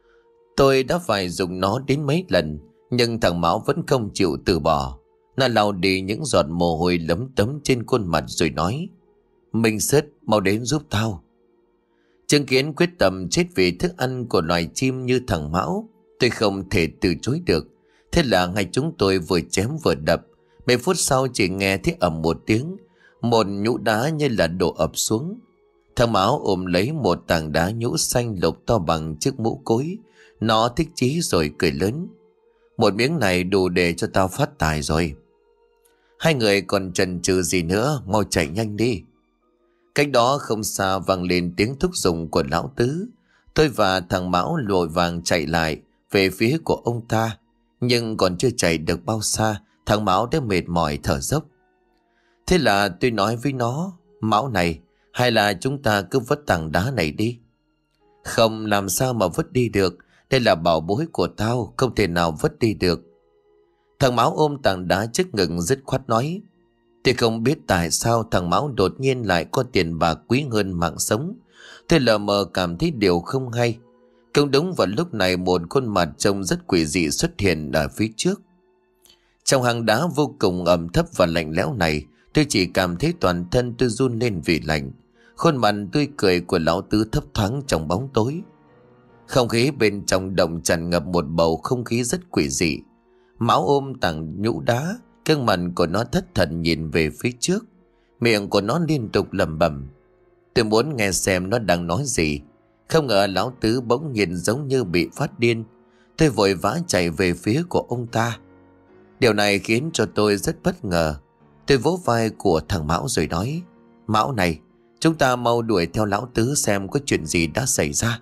Tôi đã phải dùng nó đến mấy lần, nhưng thằng Mão vẫn không chịu từ bỏ. Nó lau đi những giọt mồ hôi lấm tấm trên khuôn mặt rồi nói: Minh Sứt, mau đến giúp tao. Chứng kiến quyết tâm chết vì thức ăn của loài chim như thằng Mão, tôi không thể từ chối được. Thế là ngay chúng tôi vừa chém vừa đập. Mấy phút sau chỉ nghe thấy ầm một tiếng, một nhũ đá như là đổ ập xuống. Thằng Mão ôm lấy một tảng đá nhũ xanh lục to bằng chiếc mũ cối. Nó thích chí rồi cười lớn: Một miếng này đủ để cho tao phát tài rồi. Hai người còn chần chừ gì nữa, mau chạy nhanh đi. Cách đó không xa vang lên tiếng thúc giục của lão tứ. Tôi và thằng Mão lội vàng chạy lại về phía của ông ta. Nhưng còn chưa chạy được bao xa, thằng Mão đã mệt mỏi thở dốc. Thế là tôi nói với nó: Mão này, hay là chúng ta cứ vứt tảng đá này đi? Không, làm sao mà vứt đi được. Đây là bảo bối của tao, không thể nào vứt đi được. Thằng Mão ôm tảng đá trước ngực dứt khoát nói. Tôi không biết tại sao thằng Mão đột nhiên lại có tiền bạc quý hơn mạng sống. Tôi lờ mờ cảm thấy điều không hay. Cũng đúng vào lúc này một khuôn mặt trông rất quỷ dị xuất hiện ở phía trước. Trong hang đá vô cùng ẩm thấp và lạnh lẽo này, tôi chỉ cảm thấy toàn thân tôi run lên vì lạnh. Khuôn mặt tươi cười của lão tứ thấp thoáng trong bóng tối. Không khí bên trong động tràn ngập một bầu không khí rất quỷ dị. Mão ôm tảng nhũ đá, gương mặt của nó thất thần nhìn về phía trước. Miệng của nó liên tục lẩm bẩm. Tôi muốn nghe xem nó đang nói gì. Không ngờ lão tứ bỗng nhiên giống như bị phát điên. Tôi vội vã chạy về phía của ông ta. Điều này khiến cho tôi rất bất ngờ. Tôi vỗ vai của thằng Mão rồi nói: Mão này, chúng ta mau đuổi theo lão tứ xem có chuyện gì đã xảy ra.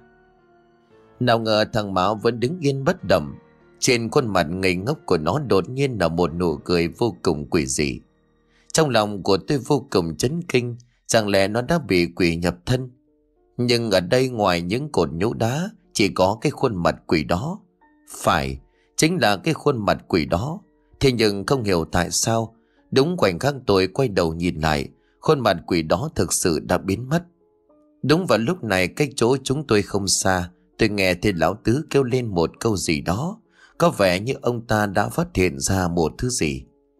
Nào ngờ thằng Mão vẫn đứng yên bất động. Trên khuôn mặt ngây ngốc của nó đột nhiên là một nụ cười vô cùng quỷ dị. Trong lòng của tôi vô cùng chấn kinh. Chẳng lẽ nó đã bị quỷ nhập thân? Nhưng ở đây ngoài những cột nhũ đá, chỉ có cái khuôn mặt quỷ đó. Phải, chính là cái khuôn mặt quỷ đó. Thế nhưng không hiểu tại sao, đúng khoảnh khắc tôi quay đầu nhìn lại, khuôn mặt quỷ đó thực sự đã biến mất. Đúng vào lúc này, cách chỗ chúng tôi không xa, tôi nghe thấy lão tứ kêu lên một câu gì đó. Có vẻ như ông ta đã phát hiện ra một thứ gì.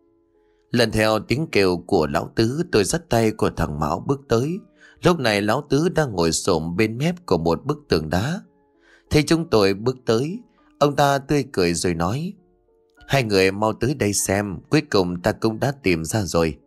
Lần theo tiếng kêu của lão tứ, tôi dắt tay của thằng Mão bước tới. Lúc này lão tứ đang ngồi xổm bên mép của một bức tường đá. Thấy chúng tôi bước tới, ông ta tươi cười rồi nói: Hai người mau tới đây xem, cuối cùng ta cũng đã tìm ra rồi.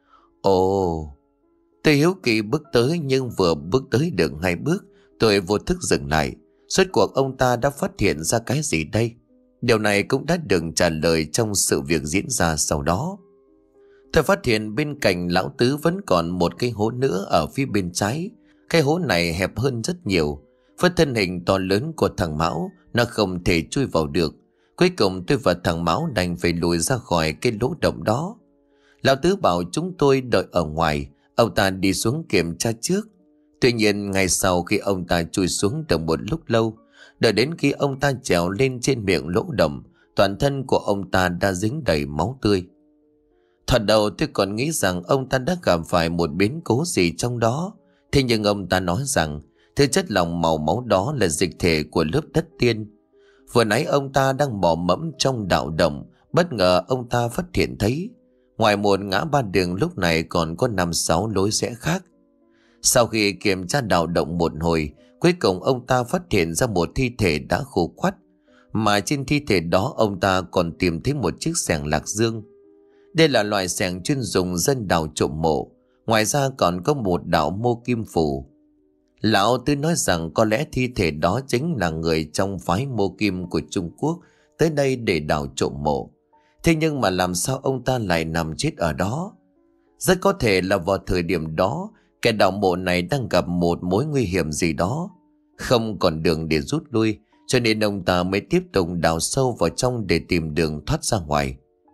Ồ, tôi hiếu kỳ bước tới, nhưng vừa bước tới được 2 bước, tôi vô thức dừng lại. Rốt cuộc ông ta đã phát hiện ra cái gì đây? Điều này cũng đã được trả lời trong sự việc diễn ra sau đó. Tôi phát hiện bên cạnh lão tứ vẫn còn một cái hố nữa ở phía bên trái. Cái hố này hẹp hơn rất nhiều. Với thân hình to lớn của thằng Mão, nó không thể chui vào được. Cuối cùng tôi và thằng Mão đành phải lùi ra khỏi cái lỗ động đó. Lão tứ bảo chúng tôi đợi ở ngoài, ông ta đi xuống kiểm tra trước. Tuy nhiên ngay sau khi ông ta chui xuống được một lúc lâu, đợi đến khi ông ta trèo lên trên miệng lỗ động, toàn thân của ông ta đã dính đầy máu tươi. Thoạt đầu tôi còn nghĩ rằng ông ta đã gặp phải một biến cố gì trong đó. Thế nhưng ông ta nói rằng thứ chất lỏng màu máu đó là dịch thể của lớp đất tiên. Vừa nãy ông ta đang mò mẫm trong đạo động, bất ngờ ông ta phát hiện thấy ngoài một ngã ba đường lúc này còn có 5-6 lối rẽ khác. Sau khi kiểm tra đạo động một hồi, cuối cùng ông ta phát hiện ra một thi thể đã khô quắt. Mà trên thi thể đó ông ta còn tìm thấy một chiếc xẻng lạc dương. Đây là loại xẻng chuyên dùng dân đào trộm mộ. Ngoài ra còn có một đạo mô kim phù. Lão Tứ nói rằng có lẽ thi thể đó chính là người trong phái Mô Kim của Trung Quốc tới đây để đào trộm mộ. Thế nhưng mà làm sao ông ta lại nằm chết ở đó? Rất có thể là vào thời điểm đó, kẻ đào mộ này đang gặp một mối nguy hiểm gì đó, không còn đường để rút lui, cho nên ông ta mới tiếp tục đào sâu vào trong để tìm đường thoát ra ngoài.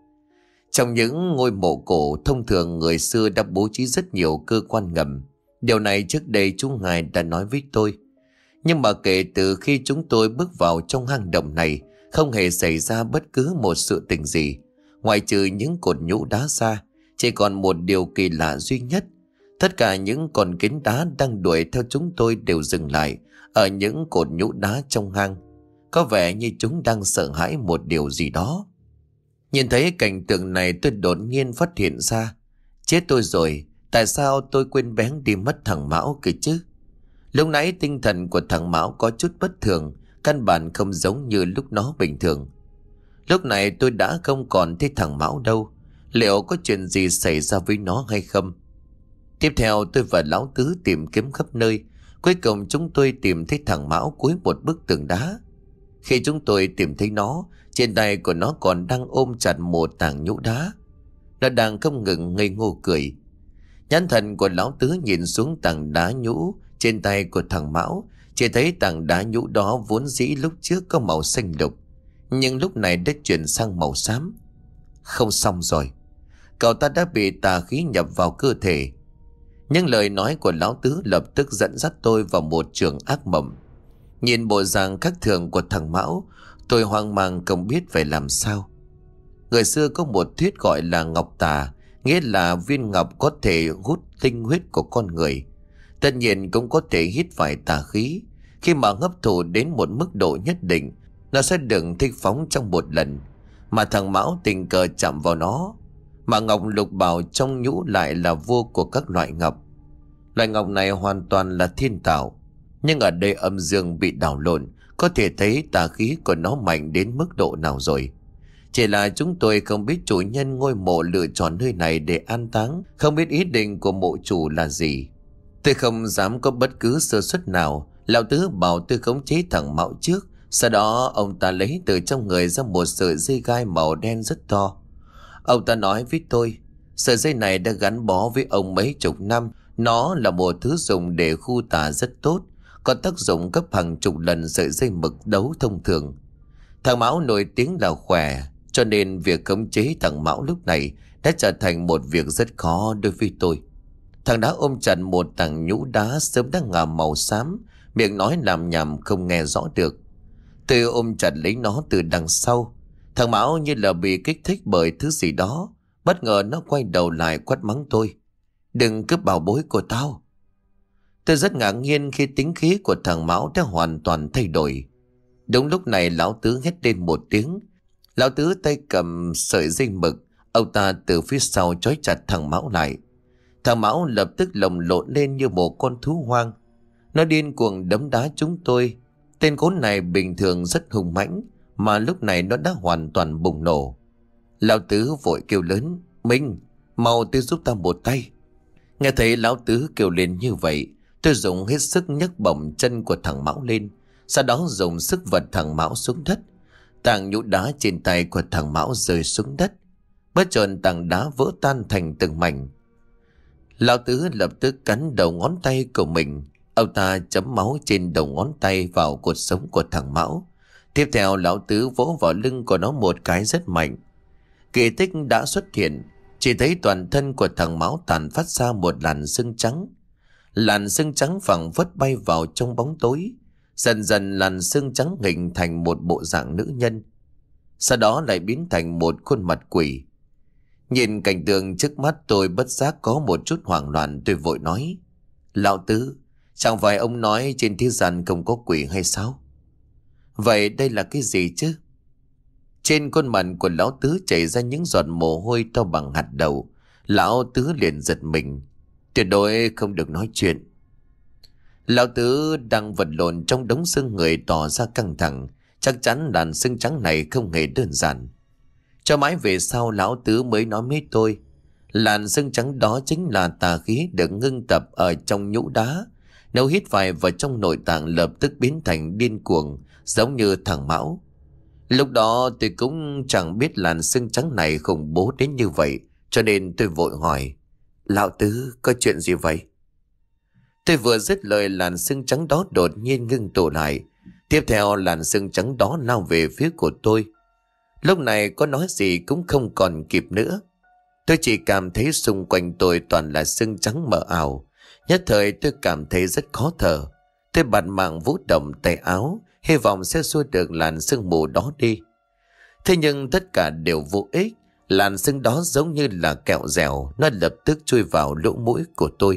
Trong những ngôi mộ cổ, thông thường người xưa đã bố trí rất nhiều cơ quan ngầm. Điều này trước đây chú ngài đã nói với tôi. Nhưng mà kể từ khi chúng tôi bước vào trong hang động này, không hề xảy ra bất cứ một sự tình gì. Ngoại trừ những cột nhũ đá ra, chỉ còn một điều kỳ lạ duy nhất. Tất cả những con kiến đá đang đuổi theo chúng tôi đều dừng lại ở những cột nhũ đá trong hang. Có vẻ như chúng đang sợ hãi một điều gì đó. Nhìn thấy cảnh tượng này, tôi đột nhiên phát hiện ra. Chết tôi rồi, tại sao tôi quên bén đi mất thằng Mão kìa chứ? Lúc nãy tinh thần của thằng Mão có chút bất thường, căn bản không giống như lúc nó bình thường. Lúc này tôi đã không còn thấy thằng Mão đâu. Liệu có chuyện gì xảy ra với nó hay không? Tiếp theo tôi và Lão Tứ tìm kiếm khắp nơi. Cuối cùng chúng tôi tìm thấy thằng Mão cuối một bức tường đá. Khi chúng tôi tìm thấy nó, trên tay của nó còn đang ôm chặt một tảng nhũ đá. Nó đang không ngừng ngây ngô cười. Nhãn thần của Lão Tứ nhìn xuống tảng đá nhũ trên tay của thằng Mão, chỉ thấy tảng đá nhũ đó vốn dĩ lúc trước có màu xanh lục, nhưng lúc này đã chuyển sang màu xám. Không xong rồi, cậu ta đã bị tà khí nhập vào cơ thể. Nhưng lời nói của Lão Tứ lập tức dẫn dắt tôi vào một trường ác mộng. Nhìn bộ dạng khác thường của thằng Mão, tôi hoang mang không biết phải làm sao. Người xưa có một thuyết gọi là ngọc tà, nghĩa là viên ngọc có thể hút tinh huyết của con người. Tất nhiên cũng có thể hít phải tà khí. Khi mà hấp thụ đến một mức độ nhất định, nó sẽ được thích phóng trong một lần. Mà thằng Mão tình cờ chạm vào nó. Mà ngọc lục bảo trong nhũ lại là vua của các loại ngọc. Loại ngọc này hoàn toàn là thiên tạo, nhưng ở đây âm dương bị đảo lộn, có thể thấy tà khí của nó mạnh đến mức độ nào rồi. Chỉ là chúng tôi không biết chủ nhân ngôi mộ lựa chọn nơi này để an táng, không biết ý định của mộ chủ là gì. Tôi không dám có bất cứ sơ suất nào. Lão Tứ bảo tôi khống chế thằng Mão trước. Sau đó ông ta lấy từ trong người ra một sợi dây gai màu đen rất to. Ông ta nói với tôi, sợi dây này đã gắn bó với ông mấy chục năm. Nó là một thứ dùng để khu tà rất tốt, có tác dụng gấp hàng chục lần sợi dây mực đấu thông thường. Thằng Mão nổi tiếng là khỏe, cho nên việc khống chế thằng Mão lúc này đã trở thành một việc rất khó đối với tôi. Thằng đã ôm chặt một tảng nhũ đá sớm đã ngả màu xám, miệng nói làm nhảm không nghe rõ được. Tôi ôm chặt lấy nó từ đằng sau. Thằng Mão như là bị kích thích bởi thứ gì đó, bất ngờ nó quay đầu lại quát mắng tôi. Đừng cướp bảo bối của tao. Tôi rất ngạc nhiên khi tính khí của thằng Mão đã hoàn toàn thay đổi. Đúng lúc này Lão Tứ hét lên một tiếng. Lão Tứ tay cầm sợi dây mực, ông ta từ phía sau trói chặt thằng Mão lại. Thằng Mão lập tức lồng lộn lên như một con thú hoang. Nó điên cuồng đấm đá chúng tôi. Tên khốn này bình thường rất hung mãnh, mà lúc này nó đã hoàn toàn bùng nổ. Lão Tứ vội kêu lớn, Minh, mau tới giúp ta một tay. Nghe thấy Lão Tứ kêu lên như vậy, tôi dùng hết sức nhấc bổng chân của thằng Mão lên, sau đó dùng sức vật thằng Mão xuống đất. Tảng nhũ đá trên tay của thằng Mão rơi xuống đất. Bất chợt tảng đá vỡ tan thành từng mảnh. Lão Tứ lập tức cắn đầu ngón tay của mình. Ông ta chấm máu trên đầu ngón tay vào cột sống của thằng Mão. Tiếp theo Lão Tứ vỗ vào lưng của nó một cái rất mạnh. Kỳ tích đã xuất hiện. Chỉ thấy toàn thân của thằng Mão tàn phát ra một làn sương trắng. Làn sương trắng phẳng phất bay vào trong bóng tối. Dần dần làn sương trắng hình thành một bộ dạng nữ nhân, sau đó lại biến thành một khuôn mặt quỷ. Nhìn cảnh tượng trước mắt tôi bất giác có một chút hoảng loạn. Tôi vội nói, Lão Tứ, chẳng phải ông nói trên thế gian không có quỷ hay sao? Vậy đây là cái gì chứ? Trên khuôn mặt của Lão Tứ chảy ra những giọt mồ hôi to bằng hạt đậu. Lão Tứ liền giật mình. Tuyệt đối không được nói chuyện. Lão Tứ đang vật lộn trong đống xương người tỏ ra căng thẳng. Chắc chắn đàn xương trắng này không hề đơn giản. Cho mãi về sau Lão Tứ mới nói với tôi, làn xương trắng đó chính là tà khí được ngưng tập ở trong nhũ đá, Nếu hít phải vào trong nội tạng lập tức biến thành điên cuồng, giống như thằng Mão. Lúc đó tôi cũng chẳng biết làn xương trắng này khủng bố đến như vậy, cho nên tôi vội hỏi: Lão Tứ, có chuyện gì vậy? Tôi vừa dứt lời, làn xương trắng đó đột nhiên ngưng tụ lại. Tiếp theo làn xương trắng đó lao về phía của tôi. Lúc này có nói gì cũng không còn kịp nữa. Tôi chỉ cảm thấy xung quanh tôi toàn là xương trắng mờ ảo. Nhất thời tôi cảm thấy rất khó thở. Tôi bạt mạng vũ động tay áo, hy vọng sẽ xua được làn sương mù đó đi. Thế nhưng tất cả đều vô ích. Làn sương đó giống như là kẹo dẻo, nó lập tức chui vào lỗ mũi của tôi.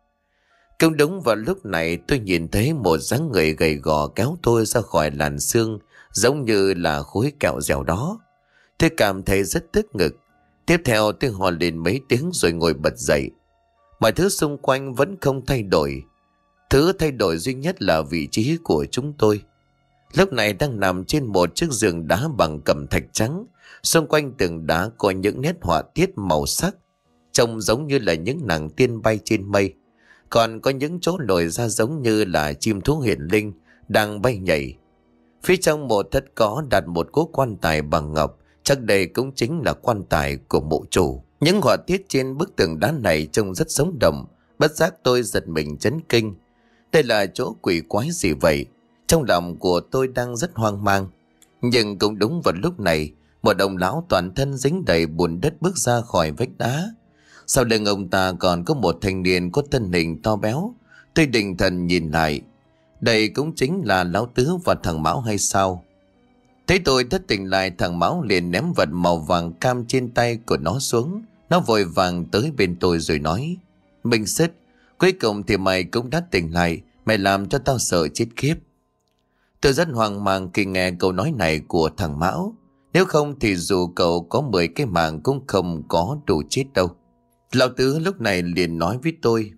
Cũng đúng vào lúc này tôi nhìn thấy một dáng người gầy gò kéo tôi ra khỏi làn sương, giống như là khối kẹo dẻo đó. Tôi cảm thấy rất tức ngực. Tiếp theo tôi hò lên mấy tiếng rồi ngồi bật dậy. Mọi thứ xung quanh vẫn không thay đổi. Thứ thay đổi duy nhất là vị trí của chúng tôi. Lúc này đang nằm trên một chiếc giường đá bằng cẩm thạch trắng. Xung quanh tường đá có những nét họa tiết màu sắc, trông giống như là những nàng tiên bay trên mây. Còn có những chỗ nổi ra giống như là chim thú hiển linh đang bay nhảy. Phía trong một thất có đặt một cố quan tài bằng ngọc, chắc đây cũng chính là quan tài của mộ chủ. Những họa tiết trên bức tường đá này trông rất sống động, bất giác tôi giật mình chấn kinh. Đây là chỗ quỷ quái gì vậy? Trong lòng của tôi đang rất hoang mang. Nhưng cũng đúng vào lúc này, một ông lão toàn thân dính đầy bùn đất bước ra khỏi vách đá. Sau lưng ông ta còn có một thanh niên có thân hình to béo. Tôi định thần nhìn lại. Đây cũng chính là lão Tứ và thằng Mão hay sao? Thấy tôi thất tỉnh lại, thằng Mão liền ném vật màu vàng cam trên tay của nó xuống. Nó vội vàng tới bên tôi rồi nói: Minh Sứt, cuối cùng thì mày cũng đã tỉnh lại. Mày làm cho tao sợ chết khiếp. Tôi rất hoang mang khi nghe câu nói này của thằng Mão. Nếu không thì dù cậu có 10 cái mạng cũng không có đủ chết đâu. Lão Tứ lúc này liền nói với tôi.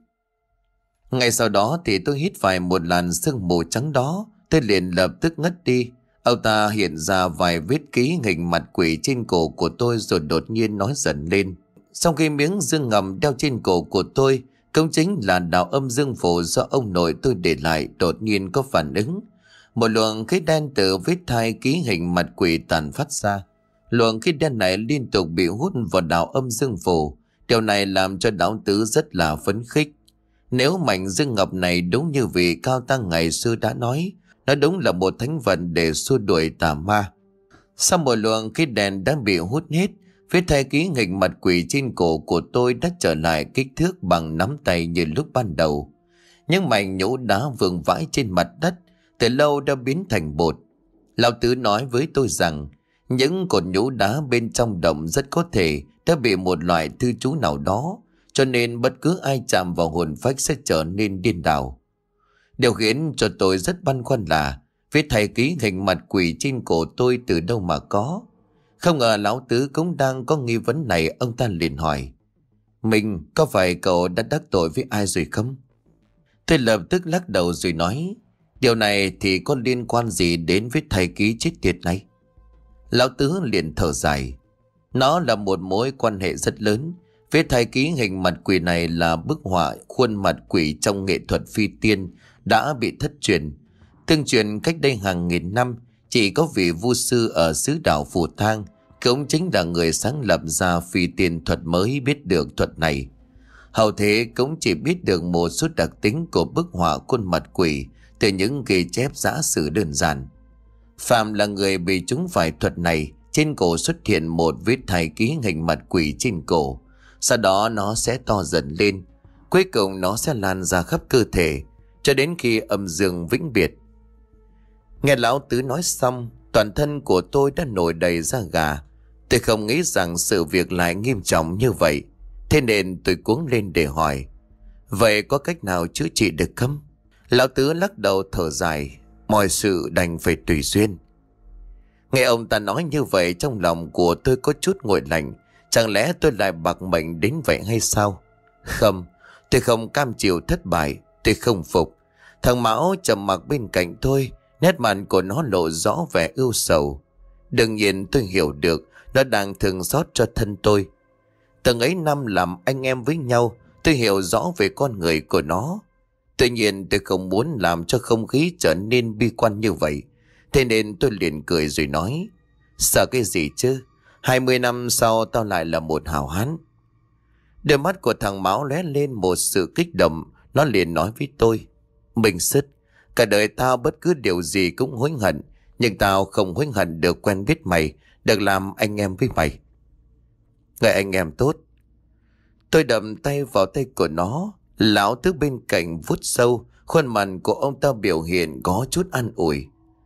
Ngay sau đó thì tôi hít phải một làn sương mù trắng đó. Tôi liền lập tức ngất đi. Ông ta hiện ra vài vết ký hình mặt quỷ trên cổ của tôi rồi đột nhiên nói dần lên. Sau khi miếng dương ngầm đeo trên cổ của tôi, cũng chính là đạo âm dương phù do ông nội tôi để lại, đột nhiên có phản ứng. Một luồng khí đen từ vết thai ký hình mặt quỷ tàn phát ra. Luồng khí đen này liên tục bị hút vào đạo âm dương phù. Điều này làm cho lão Tứ rất là phấn khích. Nếu mảnh dương ngọc này đúng như vị cao tăng ngày xưa đã nói, nó đúng là một thánh vật để xua đuổi tà ma. Sau một luồng khí đen đã bị hút hết, vết thai ký hình mặt quỷ trên cổ của tôi đã trở lại kích thước bằng nắm tay như lúc ban đầu. Những mảnh nhũ đá vương vãi trên mặt đất từ lâu đã biến thành bột. Lão Tứ nói với tôi rằng những cột nhũ đá bên trong động rất có thể đã bị một loại thư chú nào đó, cho nên bất cứ ai chạm vào hồn phách sẽ trở nên điên đảo. Điều khiến cho tôi rất băn khoăn là vết thai ký hình mặt quỷ trên cổ tôi từ đâu mà có. Không ngờ lão Tứ cũng đang có nghi vấn này. Ông ta liền hỏi: Mình, có phải cậu đã đắc tội với ai rồi không? Tôi lập tức lắc đầu rồi nói: Điều này thì có liên quan gì đến vết thai ký chết tiệt này? Lão Tứ liền thở dài: Nó là một mối quan hệ rất lớn. Vết thai ký hình mặt quỷ này là bức họa khuôn mặt quỷ trong nghệ thuật phi tiên đã bị thất truyền. Tương truyền cách đây hàng nghìn năm, chỉ có vị vua sư ở xứ đảo Phù Thang, cũng chính là người sáng lập ra phi tiên thuật mới biết được thuật này. Hậu thế cũng chỉ biết được một số đặc tính của bức họa khuôn mặt quỷ từ những ghi chép giả sử đơn giản. Phạm là người bị trúng phải thuật này, trên cổ xuất hiện một vết thai ký hình mặt quỷ trên cổ. Sau đó nó sẽ to dần lên, cuối cùng nó sẽ lan ra khắp cơ thể cho đến khi âm dương vĩnh biệt. Nghe lão Tứ nói xong, toàn thân của tôi đã nổi đầy da gà. Tôi không nghĩ rằng sự việc lại nghiêm trọng như vậy, thế nên tôi cuống lên để hỏi: Vậy có cách nào chữa trị được không? Lão Tứ lắc đầu thở dài: Mọi sự đành phải tùy duyên. Nghe ông ta nói như vậy, trong lòng của tôi có chút nguội lạnh. Chẳng lẽ tôi lại bạc mệnh đến vậy hay sao? Không, tôi không cam chịu thất bại. Tôi không phục. Thằng Mão trầm mặc bên cạnh tôi, nét mặt của nó lộ rõ vẻ ưu sầu. Đương nhiên tôi hiểu được nó đang thương xót cho thân tôi. Từng ấy năm làm anh em với nhau, tôi hiểu rõ về con người của nó. Tuy nhiên tôi không muốn làm cho không khí trở nên bi quan như vậy. Thế nên tôi liền cười rồi nói: Sợ cái gì chứ, 20 năm sau tao lại là một hảo hán. Đôi mắt của thằng Mão lóe lên một sự kích động. Nó liền nói với tôi: Minh Sứt, cả đời tao bất cứ điều gì cũng hối hận, nhưng tao không hối hận được quen biết mày, được làm anh em với mày. Người anh em tốt. Tôi đập tay vào tay của nó. Lão Tứ bên cạnh vuốt sâu. Khuôn mặt của ông ta biểu hiện có chút an ủi.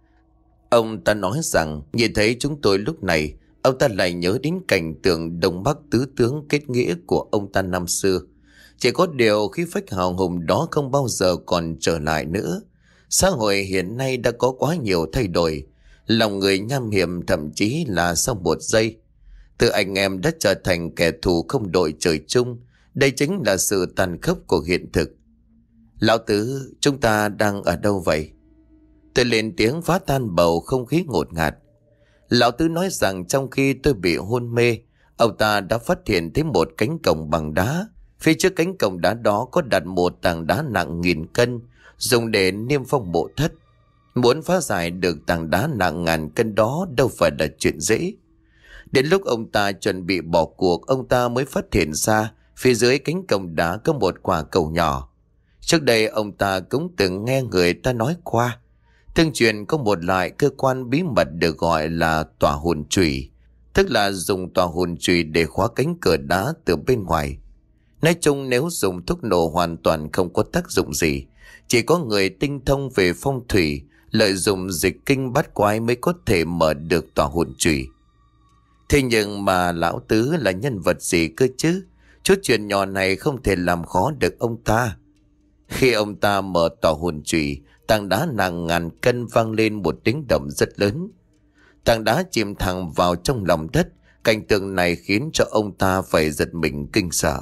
Ông ta nói rằng nhìn thấy chúng tôi lúc này, ông ta lại nhớ đến cảnh tượng Đông Bắc tứ tướng kết nghĩa của ông ta năm xưa. Chỉ có điều khí phách hào hùng đó không bao giờ còn trở lại nữa. Xã hội hiện nay đã có quá nhiều thay đổi. Lòng người nham hiểm, thậm chí là sau một giây, từ anh em đã trở thành kẻ thù không đội trời chung. Đây chính là sự tàn khốc của hiện thực. Lão Tứ, chúng ta đang ở đâu vậy? Tôi lên tiếng phá tan bầu không khí ngột ngạt. Lão Tứ nói rằng trong khi tôi bị hôn mê, ông ta đã phát hiện thấy một cánh cổng bằng đá. Phía trước cánh cổng đá đó có đặt một tảng đá nặng 1000 cân, dùng để niêm phong mộ thất. Muốn phá giải được tảng đá nặng 1000 cân đó đâu phải là chuyện dễ. Đến lúc ông ta chuẩn bị bỏ cuộc, ông ta mới phát hiện ra phía dưới cánh cổng đá có một quả cầu nhỏ. Trước đây ông ta cũng từng nghe người ta nói qua, tương truyền có một loại cơ quan bí mật được gọi là tỏa hồn chùy, tức là dùng tỏa hồn chùy để khóa cánh cửa đá từ bên ngoài. Nói chung nếu dùng thuốc nổ hoàn toàn không có tác dụng gì, chỉ có người tinh thông về phong thủy lợi dụng dịch kinh bát quái mới có thể mở được tỏa hồn chùy. Thế nhưng mà lão Tứ là nhân vật gì cơ chứ? Chút chuyện nhỏ này không thể làm khó được ông ta. Khi ông ta mở tỏa hồn chùy, tảng đá nặng 1000 cân vang lên một tiếng động rất lớn. Tảng đá chìm thẳng vào trong lòng đất. Cảnh tượng này khiến cho ông ta phải giật mình kinh sợ.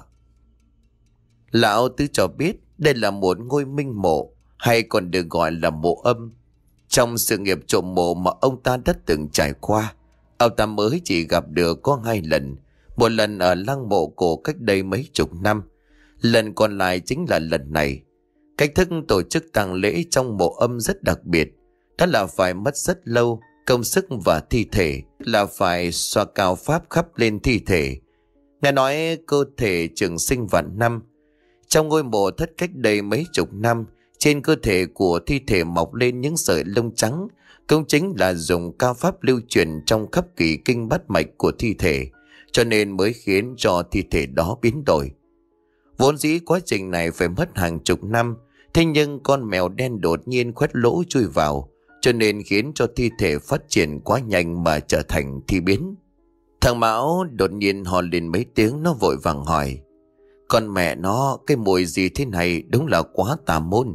Lão Tứ cho biết đây là một ngôi minh mộ, hay còn được gọi là mộ âm. Trong sự nghiệp trộm mộ mà ông ta đã từng trải qua, ông ta mới chỉ gặp được có 2 lần. Một lần ở lăng mộ cổ cách đây mấy chục năm, lần còn lại chính là lần này. Cách thức tổ chức tang lễ trong mộ âm rất đặc biệt. Đó là phải mất rất lâu công sức và thi thể, là phải xoa cao pháp khắp lên thi thể. Nghe nói cơ thể trường sinh vạn năm. Trong ngôi mộ thất cách đây mấy chục năm, trên cơ thể của thi thể mọc lên những sợi lông trắng, cũng chính là dùng cao pháp lưu truyền trong khắp kỳ kinh bát mạch của thi thể, cho nên mới khiến cho thi thể đó biến đổi. Vốn dĩ quá trình này phải mất hàng chục năm, thế nhưng con mèo đen đột nhiên khoét lỗ chui vào, cho nên khiến cho thi thể phát triển quá nhanh mà trở thành thi biến. Thằng Mão đột nhiên hò lên mấy tiếng, nó vội vàng hỏi: Con mẹ nó, cái mùi gì thế này, đúng là quá tà môn.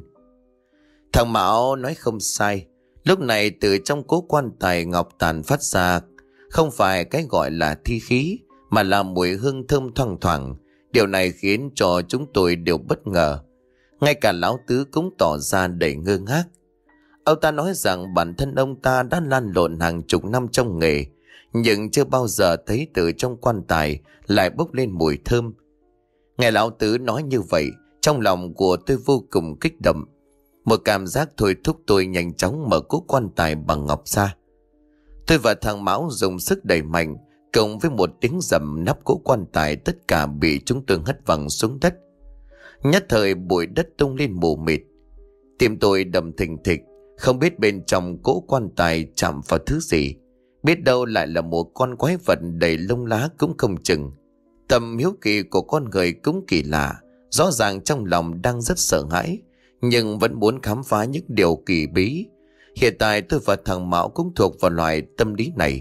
Thằng Mão nói không sai. Lúc này từ trong cố quan tài ngọc tàn phát ra không phải cái gọi là thi khí, mà là mùi hương thơm thoang thoảng. Điều này khiến cho chúng tôi đều bất ngờ. Ngay cả lão Tứ cũng tỏ ra đầy ngơ ngác. Ông ta nói rằng bản thân ông ta đã lăn lộn hàng chục năm trong nghề, nhưng chưa bao giờ thấy từ trong quan tài lại bốc lên mùi thơm. Nghe lão Tứ nói như vậy, trong lòng của tôi vô cùng kích động. Một cảm giác thôi thúc tôi nhanh chóng mở cố quan tài bằng ngọc ra. Tôi và thằng Mão dùng sức đẩy mạnh, cộng với một tiếng rầm, nắp cố quan tài tất cả bị chúng tôi hất văng xuống đất. Nhất thời bụi đất tung lên mù mịt. Tim tôi đập thình thịch, không biết bên trong cố quan tài chạm vào thứ gì. Biết đâu lại là một con quái vật đầy lông lá cũng không chừng. Tầm hiếu kỳ của con người cũng kỳ lạ. Rõ ràng trong lòng đang rất sợ hãi, nhưng vẫn muốn khám phá những điều kỳ bí. Hiện tại tôi và thằng Mão cũng thuộc vào loại tâm lý này.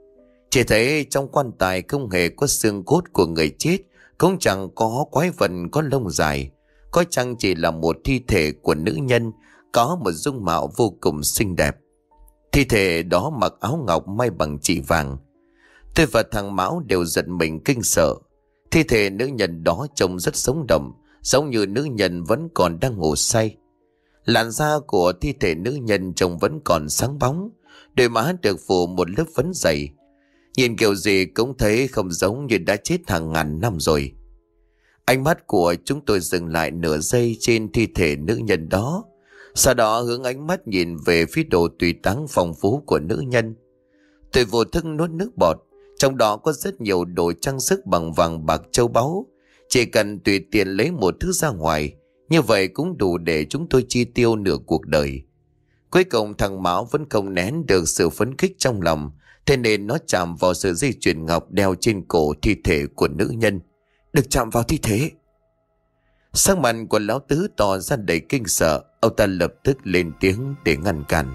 Chỉ thấy trong quan tài không hề có xương cốt của người chết, cũng chẳng có quái vật có lông dài. Có chăng chỉ là một thi thể của nữ nhân có một dung mạo vô cùng xinh đẹp. Thi thể đó mặc áo ngọc may bằng chỉ vàng. Tôi và thằng Mão đều giật mình kinh sợ. Thi thể nữ nhân đó trông rất sống động, giống như nữ nhân vẫn còn đang ngủ say. Làn da của thi thể nữ nhân trông vẫn còn sáng bóng, đôi má được phủ một lớp phấn dày. Nhìn kiểu gì cũng thấy không giống như đã chết hàng ngàn năm rồi. Ánh mắt của chúng tôi dừng lại nửa giây trên thi thể nữ nhân đó. Sau đó hướng ánh mắt nhìn về phía đồ tùy táng phong phú của nữ nhân. Tôi vô thức nuốt nước bọt. Trong đó có rất nhiều đồ trang sức bằng vàng bạc châu báu. Chỉ cần tùy tiện lấy một thứ ra ngoài, như vậy cũng đủ để chúng tôi chi tiêu nửa cuộc đời. Cuối cùng thằng Mão vẫn không nén được sự phấn khích trong lòng, thế nên nó chạm vào sợi dây chuyền ngọc đeo trên cổ thi thể của nữ nhân. Được chạm vào thi thể. Sắc mặt của lão Tứ tỏ ra đầy kinh sợ. Ông ta lập tức lên tiếng để ngăn cản.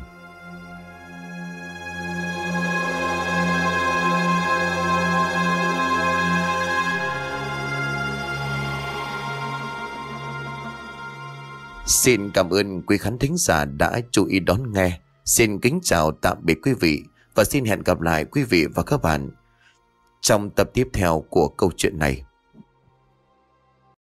Xin cảm ơn quý khán thính giả đã chú ý đón nghe. Xin kính chào tạm biệt quý vị và xin hẹn gặp lại quý vị và các bạn trong tập tiếp theo của câu chuyện này.